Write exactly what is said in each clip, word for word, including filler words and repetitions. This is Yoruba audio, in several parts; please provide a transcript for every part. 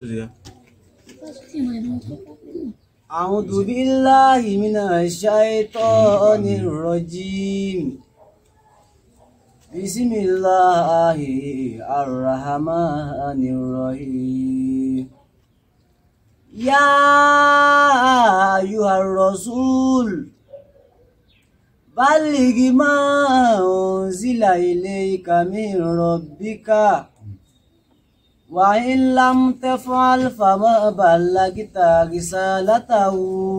أعوذ بالله من الشيطان الرجيم بسم الله الرحمن الرحيم يا أيها الرسول بلغ ما أنزل إليك من ربك وإن لم تفعل فما بلغت رسالته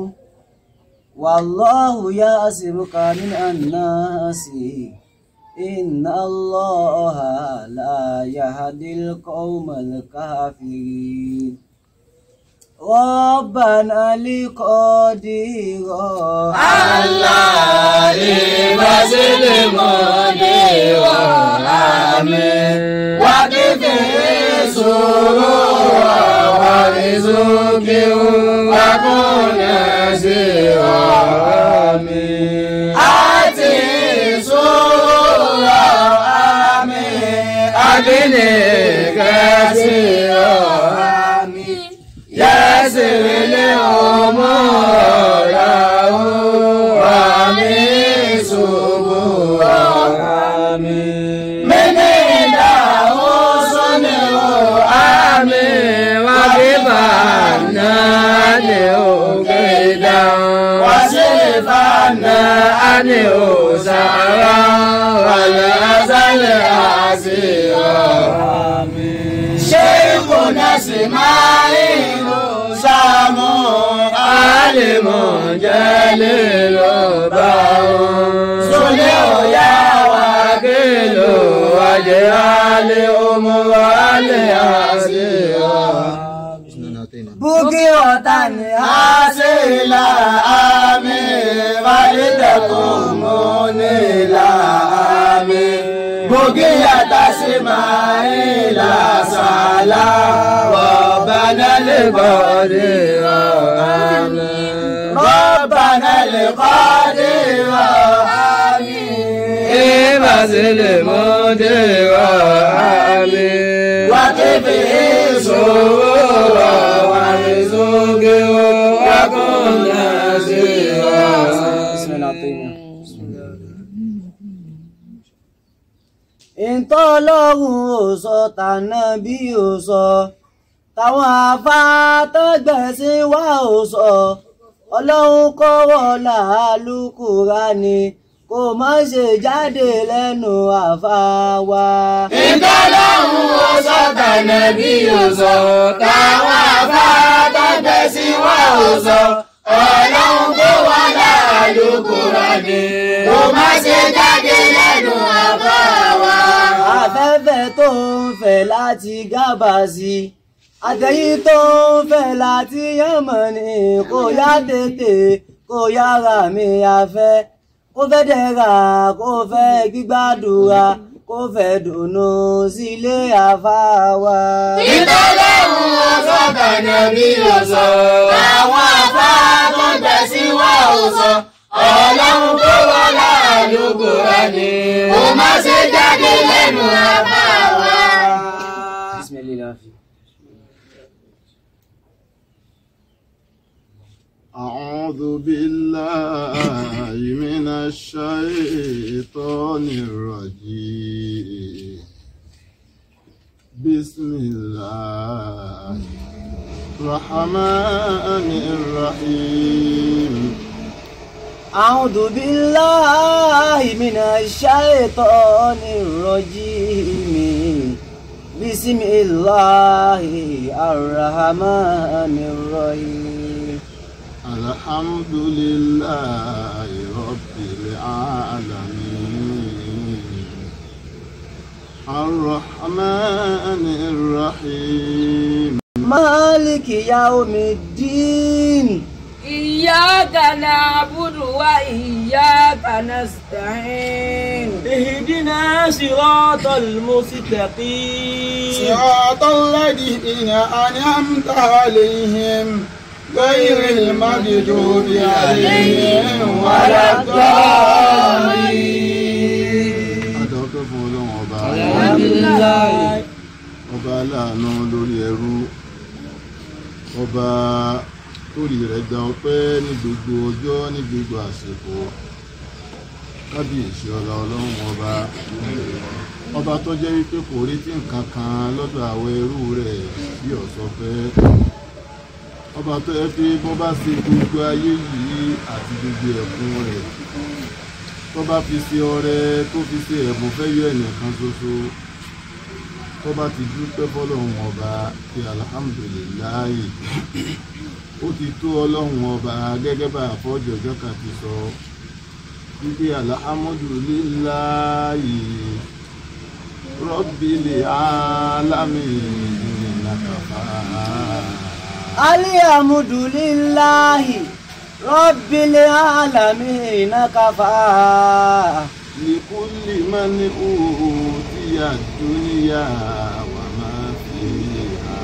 والله يعصمك من الناس إن الله لا يهدي القوم الكافرين ربنا لقدير الله لمسلم دير آمين وكفي سرور ورزق وكن نسيرا آمين آتي سرور آمين أبني كثيرا آمين يسر الأمور له ومن سبورا آمين من عنده صنع آمين وكفانا له كيدا وصرفنا عنه سعرا والأزل عسيرا آمين شيخنا اسماعيل سامو عالم جليل باو صلح يا وكيل واجعل أموال عسيرا بكرة حاصلا آمين ولتكن منيلا آمين بقية اسماعيل صلى ربنا القدير آمين ربنا القدير آمين بازل المدير آمين وكفي سرور ورزق وكن نسيرا بسم الله ìtọ́lọ́hún ò sọ tànàbí ò sọ táwọn afátọ́gbẹ̀sìn wa ò sọ ọlọ́run kọ́wọ́ làálùkùránì kò má ṣe jáde lẹ́nu àfá wa. ìtọ́lọ́hún ò sọ tànàbí ò sọ táwọn afátọ́gbẹ̀sìn wa ò sọ ọlọ́run kọ́wọ́ làálùkùránì kò má ṣe jáde lẹ́nu àfá wa. afẹ́fẹ́ tó ń fẹ́ láti gábàsì àtẹ̀yí tó ń fẹ́ láti Yámánì kò yá tètè kò yára mi afẹ́ kó fẹ́ dẹ́ra kó fẹ́ gbígbàdúrà kó fẹ́ dùnú sílé àfá wa. ìtọ́lọ́hún ò sọ tànàbí ò sọ àwọn àfá tó gbẹ̀sìn wa ò sọ ọlọ́run kó wọ́n lálùkùránì kò má ṣe jáde lẹ́nu àfá wa. أعوذ بالله من الشيطان الرجيم بسم الله الرحمن الرحيم أعوذ بالله من الشيطان الرجيم بسم الله الرحمن الرحيم الحمد لله رب العالمين الرحمن الرحيم مالك يوم الدين إياك نعبد وإياك نستعين اهدنا صراط المستقيم صراط الذين أنعمت عليهم غير المغضوب عليهم ولا الضالين. adọ́pẹ́ fún ọlọ́run ọba alhamdulillah ọba aláàánú lórí ẹrú ọba torí rẹ̀ gba ọpẹ́ ní gbogbo ọjọ́ ní gbogbo àsìkò. Kábíyèsí ọlá ọlọ́run ọba ọba tó jẹ́ wípé kò retí nǹkan kan lọ́dọ̀ àwọn ẹrú rẹ̀ bí ọ̀sọ́ fẹ́. Ọba tó yẹ pé bó bá ṣe gbogbo ayé yìí àti gbogbo ẹ̀kún rẹ̀ tó bá fi ṣe ọrẹ tó fi ṣe ẹ̀bùn fẹ́ yọ ẹnìkan ṣoṣo tó bá ti dúpẹ́ fọlọ́run ọba pé alhamdulilayi ó ti tó ọlọ́run ọba gẹ́gẹ́ bá àfọ́jọ́jọ́ kan ti sọ wípé alhamdulilayi rabbil alamin nàkàfà. Alhamdulillahi rabbil alamin kafa. Likulli man utiya dunya wa ma fiha.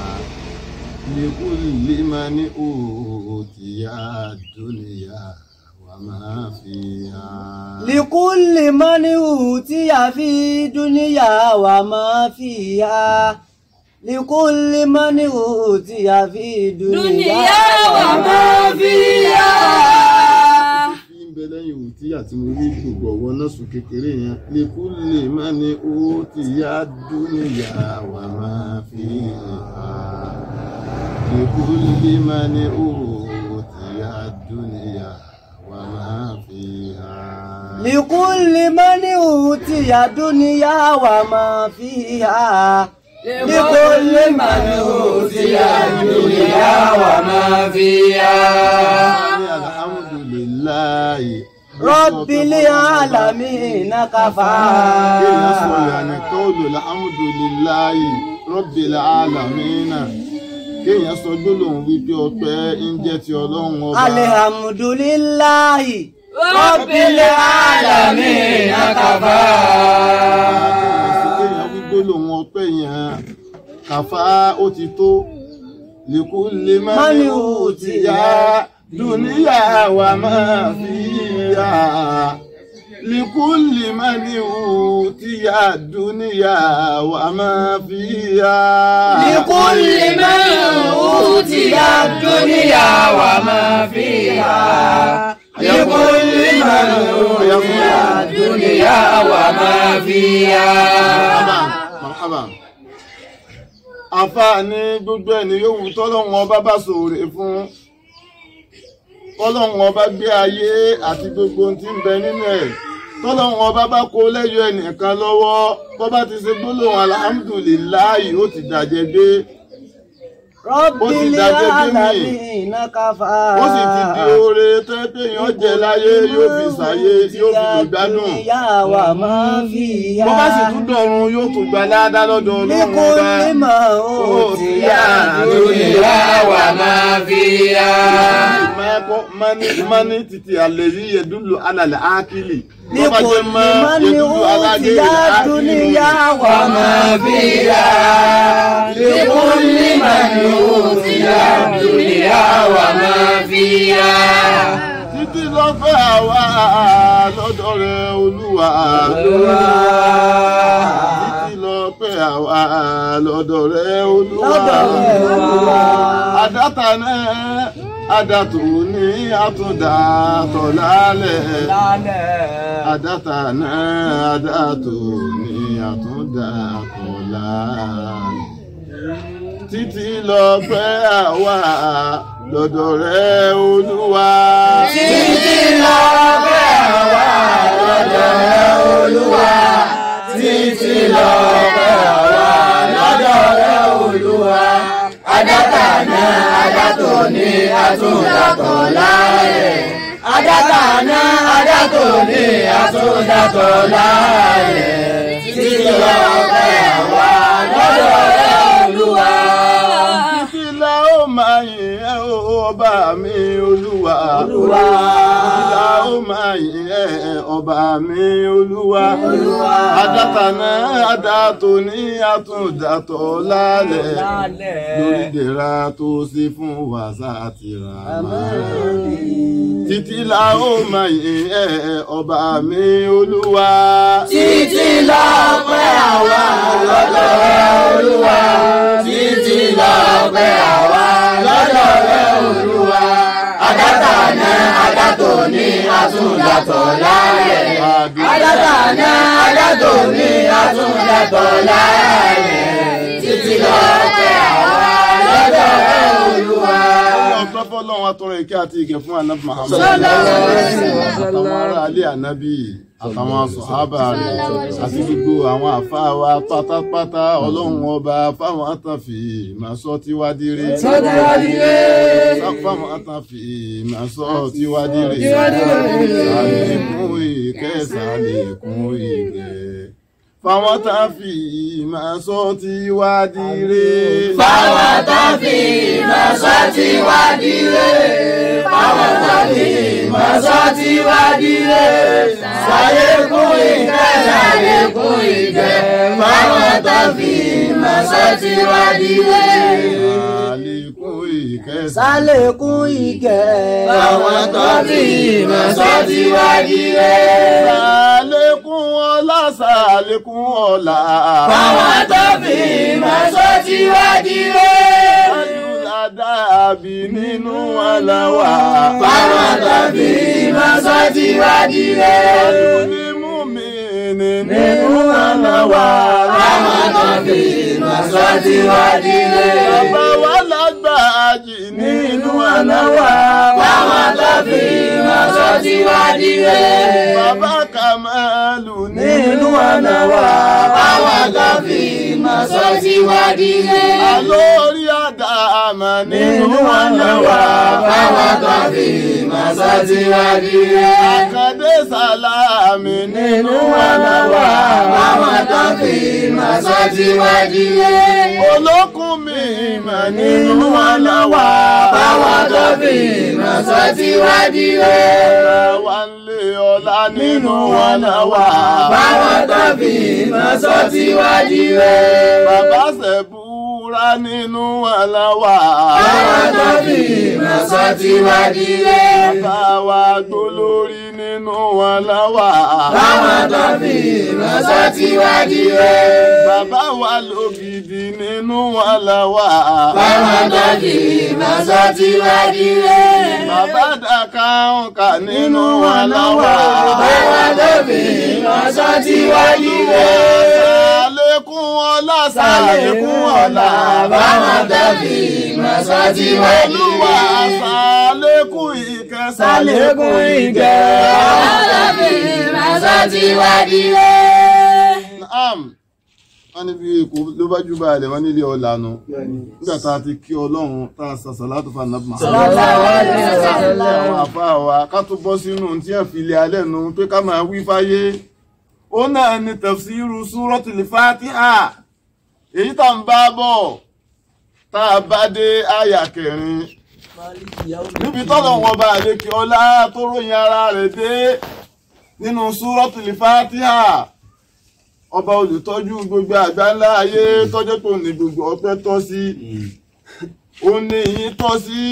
Likulli man utiya dunya wa ma fiha. Likulli man utiya fi dunya wa ma fiha. لكل من أوتي في دنيا وما فيها. Bẹ lẹ́yìn òtí àti mo rí gbogbo ọ̀wọ́ náà sùn kékeré yẹn لكل من أوتي الدنيا وما فيها. لكل من أوتي الدنيا وما فيها. لكل من أوتي الدنيا وما فيها. لكل من أوتي الدنيا وما فيها. الحمد لله رب العالمين كفى. يعني قول الحمد لله رب العالمين kéèyàn sọ gbólóhùn wípé ọpẹ́ ń jẹ́ ti Ọlọ́run ọba. alhamdulillahi rabbil alamin kafa. gbólóhùn ọpẹ́ yẹn kàfá ó ti tó likulli man utiya dunya wa ma fiha. likulli man utiya dunya wa ma fiha. likulli man utiya dunya wa ma fiha. likulli man utiya dunya wa ma fiha. Marhaba. Àfààní gbogbo ẹni yòówù tọ́lọ́run ọba bá ṣoore fún tọ́lọ́run ọba gbé ayé àti gbogbo ohun tí ń bẹ nínú ẹ̀ tọ́lọ́run ọba bá kó lẹ́yọ ẹnìkan lọ́wọ́ tó bá ti ṣe gbólóhùn alhamdulilayi ó ti dàjẹ́ dé ó ti dàjẹ́ dé mí ó sì ti di oore tó ẹ pé èèyàn jẹ láyé yóò fi ṣàyé yóò fi lè gbádùn bó bá sì tún dọ̀run yóò tún gba ládá lọ́dọ̀ Ọlọ́run ọba ó ti yá dunya wa ma fiha. mani titi alladhi yadullu ala al-akili لكل من أوتي الدنيا وما فيها. لكل من أوتي الدنيا وما فيها. títí lọ fẹ́ àwa lọ́dọ̀ rẹ̀ Olúwa. títí lọ fẹ́ àwa lọ́dọ̀ rẹ̀ Olúwa. àdáta náà adàtò ní àtúndàtọ̀ lálẹ́. àdáta náà adàtò ní àtúndàtọ̀ lálẹ́. títí lọ fẹ́ àwa lọ́dọ̀ rẹ̀ Olúwa. títí lọ fẹ́ àwa lọ́dọ̀ rẹ̀ Olúwa. títí lọ fẹ́ àwa lọ́dọ̀ rẹ̀ Olúwa. àdáta náà adàtò ní àtúndàtọ̀ lálẹ́. àdáta náà adàtò ní àtúndàtọ̀ lálẹ́. títí lọ fẹ́ àwa lọ́dọ̀ rẹ̀ Olúwa. títí la ó máa yìn ẹ́ ọba mi Olúwa. Olúwa. títí la ó máa yìn ẹ́ ọba mi Olúwa. àdáta náà adàtò ní àtúndàtọ̀ lálẹ́. lórí ìdẹ̀ra tó ṣe fún wàsá àti ràmá. títí la ó máa yìn ẹ́ ọba mi Olúwa. títí lọ pẹ́ àwa lọ́dọ̀ rẹ̀ Olúwa. títí lọ pẹ́ àwa lọ́dọ̀ yàtọ̀ láàrẹ̀. Alátàná alátòní àtún yàtọ̀ láàrẹ̀. Títí lọ́pẹ́ àwa lọ́dọ̀ Olúwa. Ọpẹ́ fọ́lọ́run atọrọ ìkẹ́ àti ìgẹ̀ fún Ànábì Muhammad. Àtàwọn ará alẹ́ Ànábì àtàwọn sọ̀hábà rẹ̀ àti gbogbo àwọn àfáà wa pátápátá Ọlọ́run ọba fáwọn àtànfì máa sọ tí wá dire. Fáwọn àtànfì máa sọ tí wá dire. Sàlékún ìkẹ́ sàlékún ìgẹ̀. Fáwọn àtànfì máa sọ tí wá dire. Fáwọn àtànfì máa sọ tí wá dire. Fáwọn àtànfì máa sọ tí wá dire. Sàlékún ìkẹ́ sàlékún ìgẹ̀. Fáwọn àtànfì máa sọ tí wá dire. Sàlékún ìkẹ́ Sàlékún ìkẹ́. Fáwọn àtànfì máa sọ tí wá dire. Sàlékún ọlá sàlékún ọlá. Fáwọn àtànfì máa sọ tí wá dire. Dàbí nínú aláwà. Fáwọn àtànfì máa sọ tí wá dire. Ní mú mi nínú aláwà. Fáwọn àtànfì máa sọ tí wá dire. Bàbá wa lágbàájì nínú aláwà. Fáwọn àtànfì máa sọ tí wá dire. Bàbá Kàmálù nínú aláwà. Fáwọn àtànfì máa sọ tí wá dire. Àlórí àdàmà nínú aláwà. Fáwọn àtànfì máa sọ tí wá dire. Àkàndé Sàlámì nínú aláwà. Fáwọn àtànfì máa sọ tí wá dire. Olókùn mi mà nínú aláwà. Fáwọn àtànfì máa sọ tí wá dire. Wà ń lé ọlá nínú aláwà. Fáwọn àtànfì máa sọ tí wá dire. Bàbá Ṣẹ̀búrà nínú aláwà. Fáwọn àtànfì máa sọ tí wá dire. Bàbá wa Gbólórí nínú aláwà. Fáwọn àtànfì máa sọ tí wá dire. Bàbá wa Lógìdì nínú aláwà. Fáwọn àtànfì máa sọ tí wá dire. Bàbá Dàkàǹkà nínú aláwà. Fáwọn àtànfì máa sọ tí wá dire. Sàlékún ọlá sàlékún ọlá. Fáwọn àtànfì máa sọ tí wá Olúwa dire. sàlékún ìkẹ́ Sàlékún ìkẹ́. Fáwọn àtànfì máa sọ tí wá dire. Naam. Wọ́n ní bí èkó ló bá jú báyìí wọ́n nílé ọ̀lànà. Nígbà tá a ti kí Ọlọ́run tá a sàṣà láti fa nàbà. Àwọn àfáà wa ká tó bọ́ sínú tí ẹ̀ fi lé alẹ́ nu pé ká máa wí fáyé. Ó náà ni tafsiru Suratul Fatiha. Èyí tá ń bá bọ̀ tá a bá dé àyà kẹrin. Níbi tọ́lọ̀ wọn bá àlékè ọlá tó ròyìn ara rẹ̀ dé nínú Suratul Fatiha. Ọba olùtọ́jú gbogbo àgbáńlá ayé tọ́jọ́ tó ní gbogbo ọpẹ́ tọ́ sí. Ó ní ìyìn tọ́ sí.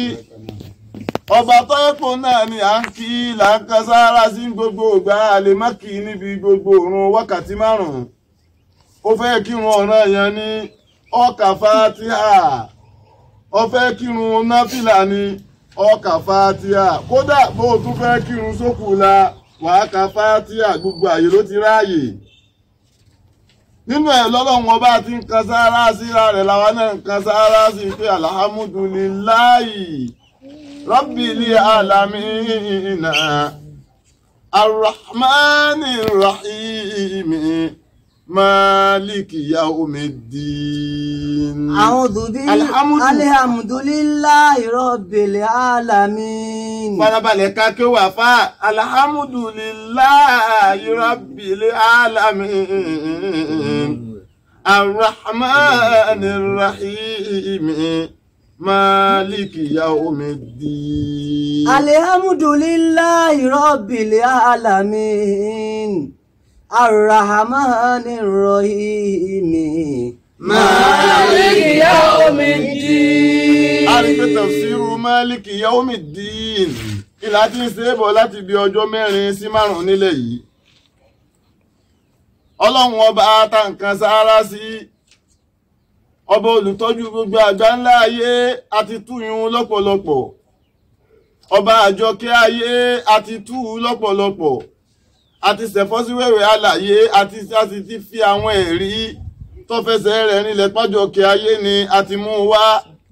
Ọba tọ́yẹ́pọ̀ náà ni à ń kí là ń kan sára sí gbogbo ìgbà àlè má kì í níbi gbogbo òrùn wákàtí márùn-ún. Ó fẹ́ kírun ọ̀ràn èèyàn ní ọkà Fatiha. Ó fẹ́ kírun náfìlà ní ọkà Fatiha. Kódà bó o tún fẹ́ kírun sókù la wàá ka Fatiha gbogbo àyè ló ti ráàyè. Nínú ẹ̀ lọ́lọ́run ọba ti ń kan sára síra rẹ̀ làwọn náà ń kan sára sí pé alhamdulillahi rabbil alamin arrahmanir rahim maliki yawmiddin. A'udhu billahi alhamdulillahi rabbil alamin. Farabalẹ̀ ká kí ó wà fá alhamdulillahi rabbil alamin arrahmanir rahim maliki yawmiddin. Alhamdulillahi rabbil alamin arrahmanir rahim Maliki yawmiddin. A rí pé tafsiru Maliki yawmiddin kí láti ń ṣe é bọ̀ láti bí ọjọ́ mẹ́rin sí márùn-ún nílẹ̀ yìí. Ọlọ́run ọba ta nǹkan sáárá sí ọba olùtọ́jú gbogbo àgbáńlá ayé àti túyún lọ́pọ̀lọpọ̀. ọba àjọkẹ́ ayé àti tú lọ́pọ̀lọpọ̀ àti ṣẹ̀fọ́síwẹ̀wẹ̀ àlàyé àti àti ti fi àwọn ẹ̀rí tó fẹsẹ̀ rẹ̀ nílẹ̀ pájọkẹ́ ayé ni àti mú wá.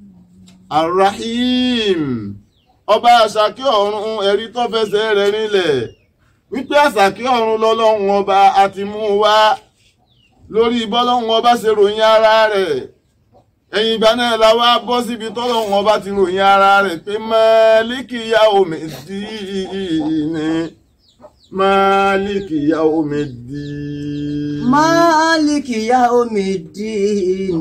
Arrahim ọba àṣàkẹ́ ọ̀run ẹ̀rí tó fẹsẹ̀ rẹ̀ nílẹ̀ wípé àṣàkẹ́ ọ̀run lọ́lọ́run ọba àti mú wá lórí bọ́lọ́run ọba ṣe ròyìn ara rẹ̀. Ẹ̀yìn ìgbà náà la wá bọ́ síbi tọ́lọ́run ọba ti ròyìn ara rẹ̀ pé Málíkì Yawmiddin Málíkì Yawmiddin Málíkì Yawmiddin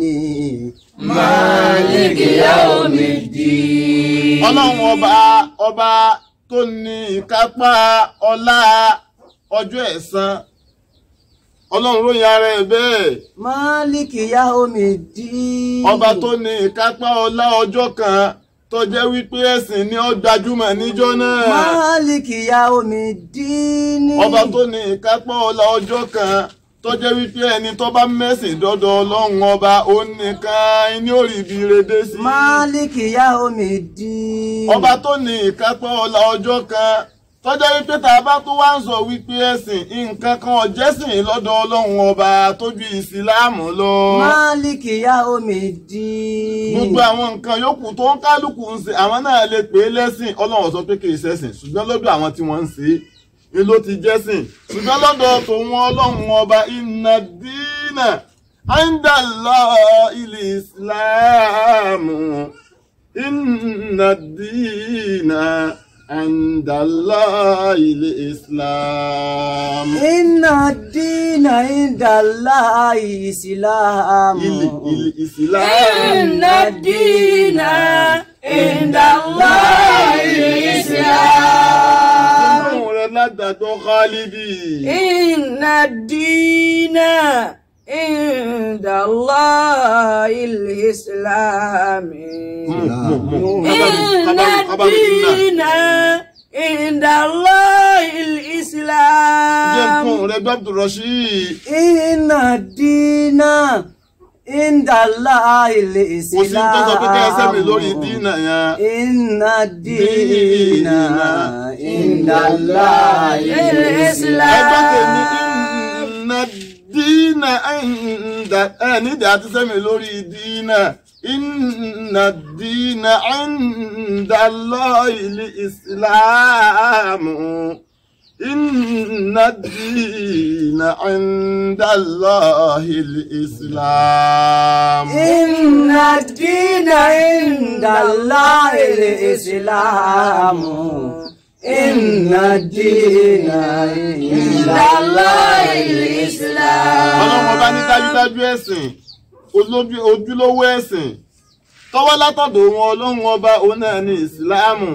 Málíkì Yawmiddin. Ọlọ́run ọba ọba tó ní ìkápá ọlá ọjọ́ ẹ̀san. Ọlọ́run ròyìn ara ẹ̀ bẹ́ẹ̀. Málíkì Yawmiddin. Ọba tó ní ìkápá ọlá ọjọ́ kan tó jẹ́ wípé ẹ̀sìn ni ó gbajúmọ̀ níjọ́ náà. Málíkì Yawmiddin. Ọba tó ní ìkápá ọlá ọjọ́ kan tó jẹ́ wípé ẹni tó bá mẹ́sìn dọ́dọ̀ Ọlọ́run ọba ó nìkan ní orí ibi redé sí. Málíkì Yawmiddin. Ọba tó ní ìkápá ọlá ọjọ́ kan tọ́jọ́ wípé tá a bá tó wá ń sọ wípé ẹ̀sìn nǹkan kan ọ̀jẹ́sìn lọ́dọ̀ Ọlọ́run ọba tó ju ìsìláàmù lọ. Málíkì Yawmiddin. Gbogbo àwọn nǹkan yòókù tó ń kálukú ń ṣe àwọn náà lè pè é lẹ́sìn. Ọlọ́run sọ pé kì í ṣẹ̀sìn ṣùgbọ́n lọ́dọ̀ àwọn tí wọ́n ń ṣe é ló ti jẹ́sìn. Ṣùgbọ́n lọ́dọ̀ tòun Ọlọ́run ọba inna dina inda Allahil Islam inna dina عند الله الإسلام إن الدين عند الله الإسلام الإسلام إن الدين عند الله الإسلام إن الدين عند الله الإسلام إن الدين عند الله الإسلام إن الدين عند الله الإسلام إن الدين عند الله الإسلام dina inda ẹni dà ti sẹ́mi lórí dina inna dina inda Allahil Islam inna dina inda Allahil Islam inna dina inda Allahil Islam inna dina inda Allahil Islam. Ọlọ́run ọba ní dájúdájú ẹ̀sìn ojúlówó ẹ̀sìn tọ́wọ́ látọ̀dọ̀ wọn Ọlọ́run ọba òun náà ní ìsìláàmù.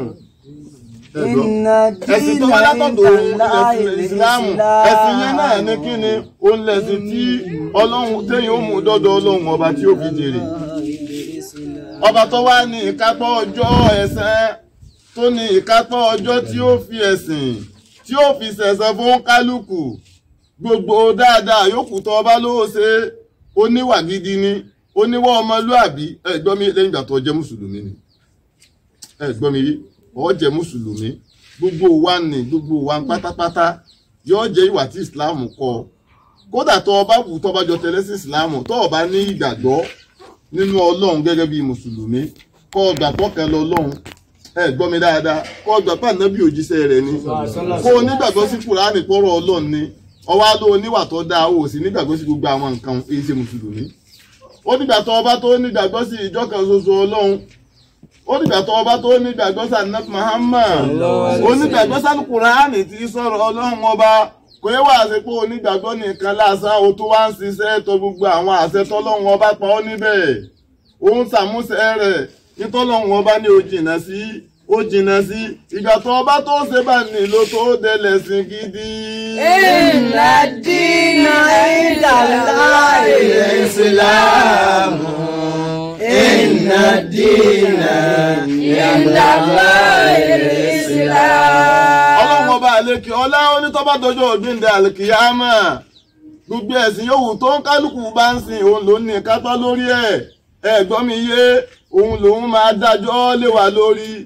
Ẹ̀sìn tọ́wọ́ látọ̀dọ̀ òun ìsìláàmù ẹ̀sìn yẹn náà ní kí ni òun lẹ̀sìn tí Ọlọ́run téyìn ó mú dọ́dọ̀ Ọlọ́run ọba tí ó fi jèrè. Ọba tó wá ní ìkápá ọjọ́ ẹ̀san tó ní ìkápá ọjọ́ tí ó fi ẹ̀sìn tí ó fi ṣẹ̀san fún kálukú. Gbogbo dáadáa yòókù tó ọba ló ṣe oníwà gidi ni oníwà ọmọlúàbí ẹ̀gbọ́n mi lẹ́yìn ìgbà tó jẹ́ mùsùlùmí ni ẹ̀gbọ́n mi rí ó jẹ́ mùsùlùmí gbogbo wa ni gbogbo wa pátápátá yóò jẹ́ ìwà tí Islam kọ́ kódà tó ọba wù tó ọba jọ tẹ̀lé sí Islam tó ọba ní ìgbàgbọ́ nínú Ọlọ́run gẹ́gẹ́ bí mùsùlùmí kó ọgbà tọ́kẹ́ lọ Ọlọ́run ẹ̀gbọ́n mi dáadáa kó ọgbà pàǹdàbí òjíṣẹ́ rẹ̀ ni kó onígbàgbọ́ sí Kùránì pọ́rọ̀ Ọlọ́run ni ọwá ló oníwà tó dáa ó sì nígbàgbọ́ sí gbogbo àwọn nǹkan èyí ṣe mùsùlùmí ó dìgbà tó ọba tó nígbàgbọ́ sí ìjọ kan ṣoṣo Ọlọ́run ó dìgbà tó ọba tó nígbàgbọ́ sí Ànábì Muhammad ó nígbàgbọ́ sí Kùránì tí sọ̀rọ̀ Ọlọ́run ọba kò yẹ wá sí pé onígbàgbọ́ nìkan lásán ó tó wá ń ṣiṣẹ́ tó gbogbo àwọn àṣẹ tọ́lọ́run ọba pa ọ́ níbẹ̀ ó ń ṣàmúṣẹ rẹ̀ nítọ́lọ́run ọba ní ó jìnnà sí ó jìnnà sí ìgbà tó ọba tó ṣe bá nílò tó dẹlẹ̀ sí gidi. Inna dina inda Allahil Islam. Inna dina inda Allahil Islam. Ọlọ́run ọba àlekè ọlá onítọ́bá dọjọ́ ògbìndẹ̀ àlìkìyámà gbogbo ẹ̀sìn yòówù tó ń kálukú bá ń sìn òun ló ní kápá lórí ẹ̀ ẹ̀gbọ́n mi yé òun lòun máa dájọ́ lé wa lórí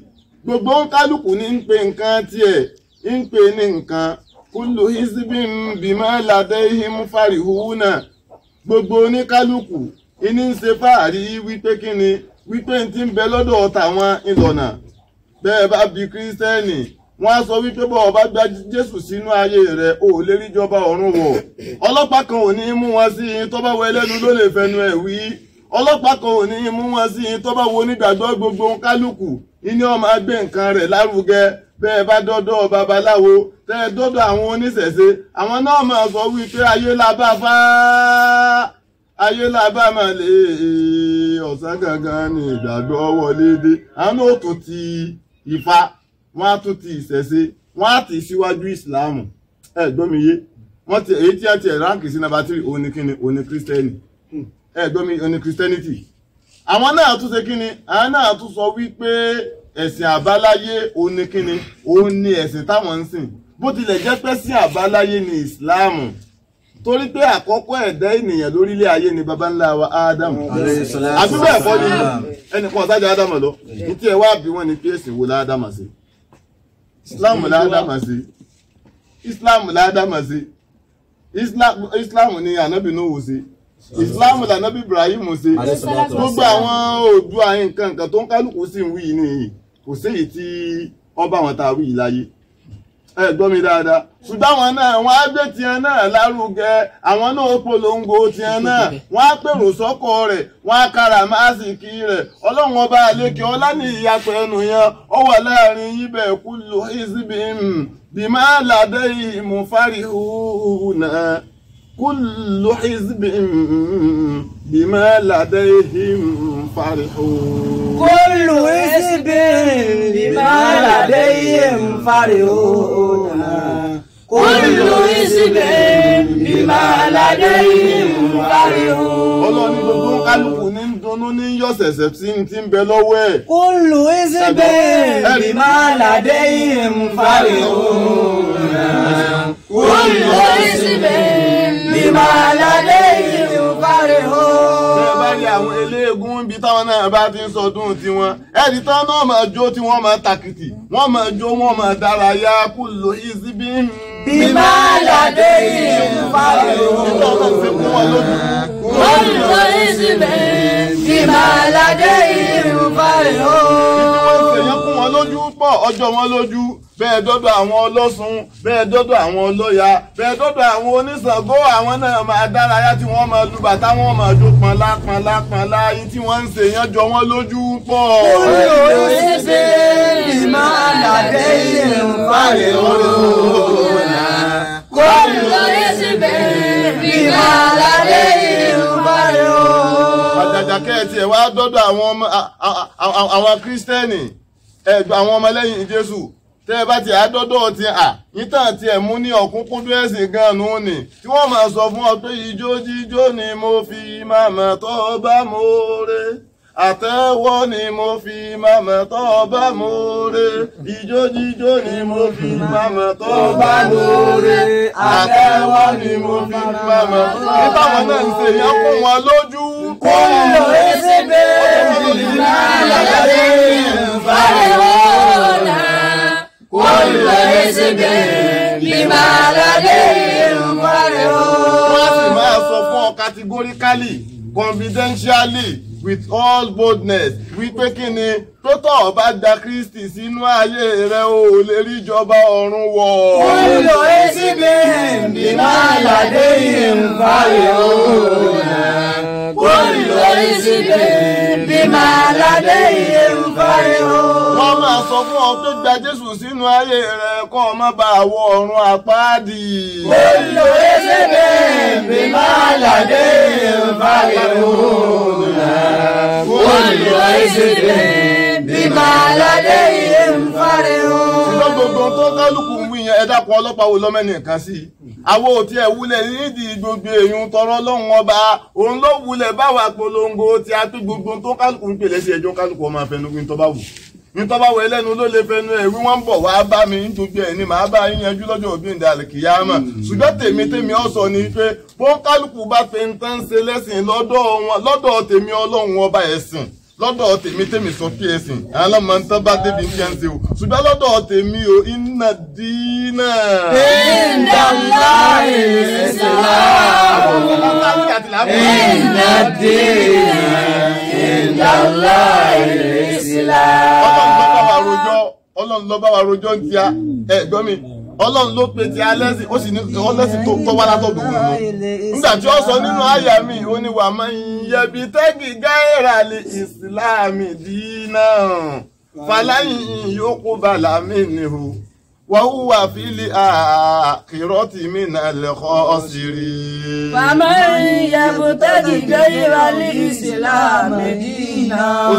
gbogbo kálukú ní ń pe nǹkan tiẹ̀ ń pe ní nǹkan kullu hizbin bima ladayhim farihuna gbogbo oníkálukú ìní ń ṣe fáàrí wípé kíni wípé ń ti ń bẹ lọ́dọ̀ tàwọn ìlọ̀nà bẹ́ẹ̀ bá bi kírísítẹ́nì wọ́n á sọ wípé bọ́ọ̀ bá gba Jésù sínú ayé rẹ̀ ò lè rí ìjọba ọ̀run wọ̀ ọlọ́pàá kan ò ní mú wọn sí i tó bá wọ ẹlẹ́nu ló lè fẹnu ẹ̀ wí ọlọ́pàá kan ò ní mú wọn sí i tó bá wo onígbàgbọ́ gbogbo kálukú ìní ọmọ gbé nǹkan rẹ̀ lárugẹ bẹ́ẹ̀ bá dọ́dọ̀ babaláwo tẹ́ ẹ dọ́dọ̀ àwọn oníṣẹ̀ṣe àwọn náà máa sọ wípé ayé la bá fá ayé la bá máa lè ọ̀sán gangan ní ìgbàgbọ́ wọlé dé àwọn náà tó ti Ifá wọ́n á tún ti ìṣẹ̀ṣe wọ́n á ti síwájú ìsìláàmù ẹ gbọ́ mi yé wọ́n ti èyí tí wọ́n ti ránkì sí nàbà tírì òní kíni òní kírísítẹ́nì ẹ gbọ́ mi òní kírísítẹ́nìtì àwọn náà tún ṣe kíni àwọn náà tún sọ wípé ẹ̀sìn àbáláyé òní kíni òní ẹ̀sìn táwọn ń sìn bó tilẹ̀ jẹ́ pé sí àbáláyé ní ìsìláàmù torí pé àkọ́kọ́ ẹ̀dá ènìyàn lórílẹ̀ ayé ni baba ńlá wa ádámù àbí bẹ́ẹ̀ kọ́ ni ẹnì kan ọ̀sájà ádámù lọ ní tí ẹ wá bí wọ́n ní pé ẹ̀sìn wo lá ádámù sí islam ládàmà sí islam ládàmà sí islam ni ànábì Nuhu sí islam lànábì Ibrahim sí gbogbo àwọn Oòduà nǹkan nǹkan tó ń kálukú sí ń wí nìyí kò séyìí tí ọba àwọn tá a wí láyé ẹ gbọ́ mi dáadáa ṣùgbọ́n àwọn náà wọ́n á gbé tiẹ̀ náà lárugẹ àwọn náà ó polongo tiẹ̀ náà wọ́n á pèrò sọ́kọ̀ rẹ̀ wọ́n á kára máàsìkì rẹ̀ ọlọ́run ọba àlekè ọlá ní ìyapẹ̀ ẹnu yẹn ó wà láàrin yíbẹ̀ kullu hizbin bima ladayhim farihuna kullu hizbin bima ladayhim farihuna. kullu hizbin bima ladayhim farihuna. kullu hizbin bima ladayhim farihuna. ọlọ́ni gbogbo kálukú ní dunnú ní yọ̀sẹ̀sẹ̀ tí ń ti ń bẹ lọ́wọ́ ẹ̀. kullu hizbin bima ladayhim farihuna. kullu hizbin bima ladayhim farihuna. bẹ́ẹ̀ bá rí àwọn eléégún ibi táwọn náà bá ti ń sọdún tiwọn ẹ̀rí tán náà máa jó tí wọ́n máa tàkìtì wọ́n máa jó wọ́n máa dárayá kullu hizbin bima ladayhim farihuna. kullu hizbin bima ladayhim farihuna. èèyàn kún wọn lójú pọ̀ ọjọ́ wọn lójú bẹ́ẹ̀ dọ́dọ̀ àwọn ọlọ́sùn bẹ́ẹ̀ dọ́dọ̀ àwọn ọlọ́ya bẹ́ẹ̀ dọ́dọ̀ àwọn oníṣàngó àwọn náà máa dárayá tí wọ́n máa lu bàtà wọ́n máa jó pọnlá pọnlá pọnlá yìí tí wọ́n ń ṣe èèyàn jọ wọ́n lójú pọ̀. kullu hizbin bima ladayhim farihuna. kullu hizbin bima ladayhim farihuna. àjàjà kẹ́ẹ̀tì ẹ̀ wá dọ́dọ̀ àwọn kírísítẹ́nì ẹgbẹ́ àwọn ọmọlẹ́yìn Jésù tẹ́ ẹ bá ti àádọ́dọ̀ ti à yítàn tí ẹ̀ mú ní ọ̀kúnkúndún ẹ̀sìn gan-an ni tí wọ́n máa sọ fún ọ pé ijó jíjó ni mo fi màmá tó bá mo re àtẹ́wọ́ ni mo fi màmá tó bá mo re ijó jíjó ni mo fi màmá tó bá mo re àtẹ́wọ́ ni mo fi màmá tó bá mo re. nítawọn náà ń ṣe yẹn fún wọn lójú. kullu hizbin bima ladayhim farihuna. kullu hizbin bima ladayhim farihuna. wọ́n sì máa sọ fún ọ categorically confidentially with all boldness wípé kí ni tó tọ̀ ọ́ bá gba Kristi sínú ayé rẹ o lè rí ìjọba ọ̀run wọ̀. kullu hizbin bima ladayhim farihuna. kullu hizbin bima ladayhim farihuna. wọ́n máa sọ fún ọ pé gba Jésù sínú ayé rẹ kó o má bàa wọ ọ̀run àpáàdì. kullu hizbin bima ladayhim farihuna. kullu hizbin bima ladayhim farihuna. ṣùgbọ́n gbogbo tó kálukú ń wí yẹn ẹ dákun ọlọ́pàá wo lọ́mọ ẹnìkan sí i. àwọn ò tiẹ̀ wulẹ̀ nídìí gbogbo èèyàn tọrọ lọ́hùn ọba òun ló wulẹ̀ báwa polongo tí a pé gbogbo tó kálukú ń pèlè sí ẹjọ́ kálukú ọmọ afẹnugún tó bá wù. nítorí bá wọ ẹlẹ́nu ló lè fẹnu ẹ̀ wí wọ́n ń bọ̀ wá bá mi nítorí ẹ̀ ní màá bá yín yanjú lọ́jọ́ òbí ìdá àlìkìyámà ṣùgbọ́n tèmi tèmi ọ̀sọ̀ ni pé bó kálukú bá fẹ́ ń tán ṣe lẹ́sìn lọ́dọ̀ wọn lọ́dọ̀ tèmi ọlọ́run ọba ẹ̀sìn lọ́dọ̀ tèmi tèmi sọ pé ẹ̀sìn àwọn ọlọ́mọ ń tán bá débi ń kẹ́ ń ṣe o ṣùgbọ́n lọ́dọ̀ tèmi o inna dina. inda Allahi al-Islam. inna dina inda Allahi al-Islam. ọlọ́run ló bá wa rojọ́ ń tíya ẹ̀ gbọ́ mi ọlọ́run ló pe ti alẹ́sìn ó sì ní ọlẹ́sìn tó tọ́ wá látọ̀dọ̀ òun lọ nígbà tí ó sọ nínú àyà mi ó ní wà máa ń yẹbi tẹ́gì gáírà lè ìsìláàmì dínà fàlàyìn yòókù bàlá mi nìhù wàhùwà fílì àkìrọ́tì mi náà lẹ́kọ́ sírí. fàmà yẹbu tẹ́gì gáírà lè ìsìláàmì dínà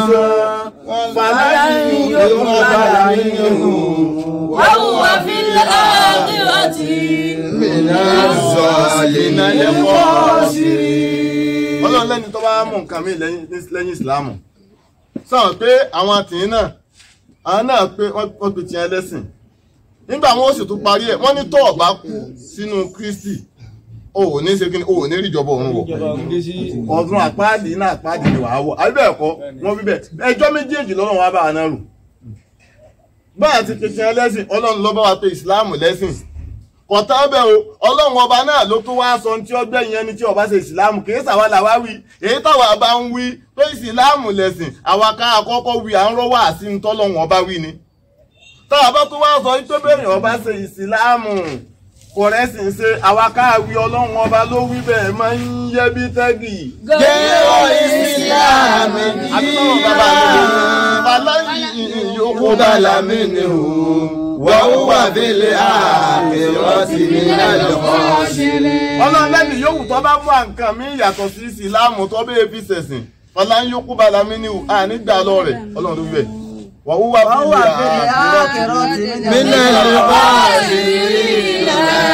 fàlàyìn yòókù bàlá mi nìhù. وهو في الآخرة من الظالمين الخاسرين. Ọlọ́run lẹ́ni tó bá mú nǹkan mi lẹ́yìn ìsìlámù sọ̀rọ̀ pé àwọn àtìyìn náà àwọn náà pé wọ́n pe tiẹ̀ lẹ́sìn nígbà wọn ó sì tún parí ẹ̀ wọ́n ní tó ọ̀bá kú sínú Kristi o ò ní ṣe kí ni o ò ní rí ìjọba ọ̀run wọ̀ ọdún àpáàdì iná àpáàdì ni wàá wọ̀ àbí bẹ́ẹ̀ kọ́ wọ́n bí bẹ́ẹ̀ ẹjọ́ méjèèjì lọ́rùn wa bá wa náà rù báyà ti pe tiẹ̀ lẹ́sìn Ọlọ́run ló bá wa pe ìsìlámù lẹ́sìn kọ̀tà ọbẹ̀ o Ọlọ́run ọba náà ló tún wá sọ tí ó gbẹ̀yìn ẹni tí ó bá ṣe ìsìlámù kì í ṣàwa làwa wí èyí táwa bá ń wí pé ìsìlámù lẹ̀sìn àwa ká àkọ́kọ́ wí à ń rọ́wọ́ àti ń tọ́lọ́run ọba wí ni táwa bá tún wá sọ pé bẹ́ẹ̀ ọba ṣe ìsìlámù kò rẹ́sìn ṣe àwa ká wí Ọlọ́run ọba ló wí bẹ́ẹ̀ máa ń yẹ bí tẹ́gì. gẹ́gẹ́ ìsìlámù yòókù bàlá mi ni o wàhùwà bílẹ̀ àkìrọ́tì mi náà lọ́kọ́ sílẹ̀. Ọlọ́run lẹ́nu yòówù tó bá mú àǹkan mi yàtọ̀ sí ìsìlámù tó bẹ́ẹ̀ fi ṣẹ̀sìn ọlá ń yòókù bàlá mi ni o ànígbà lọ rẹ̀ Ọlọ́run ló bẹ̀. wàhùwà bílẹ̀ àkìrọ́tì mi náà lọ́kọ́ sílẹ̀.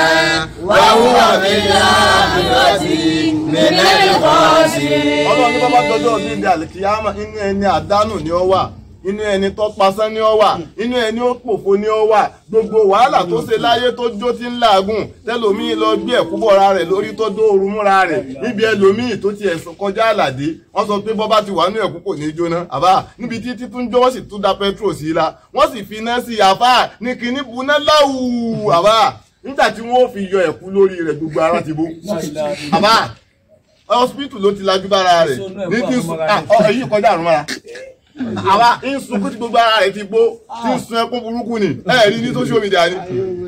wàhùwà bílẹ̀ àkìrọ́tì mi náà lọ́kọ́ sílẹ̀. Ọlọ́run ní bàbá dọjọ́ ọdún ìdí àlìkìyámà inú ẹni àdánù ni ó wà inú ẹni tó pasán ni ó wà inú ẹni ó pòfo ni ó wà gbogbo wàhálà tó ṣe láyé tó jó tí ń làágùn tẹlòmíì lọ gbé ẹ̀kúbọ̀ra rẹ̀ lórí tó dó ooru múra rẹ̀ níbi ẹlòmíì tó ti ẹ̀sùn kọjá àlàdé wọ́n sọ pé bọ́bá ti wà ní ẹ̀kú kò ní jóná àbá níbi títí tún jó wọ́n sì tún da petrol sí i la wọ́n sì fi iná sí àfá ní kíní buná láwù àbá nígbà tí wọ́n fi yọ ẹ̀kú lórí rẹ̀ gbogbo ara ti bó àbá hospital ló ti lajú bára rẹ̀ ní tí èyí kọjá àrùn mọ́ra àwa ń sunkún tí gbogbo ara rẹ̀ ti gbó tí ń sun ẹkún burúkú ni ẹ rí ní social media ni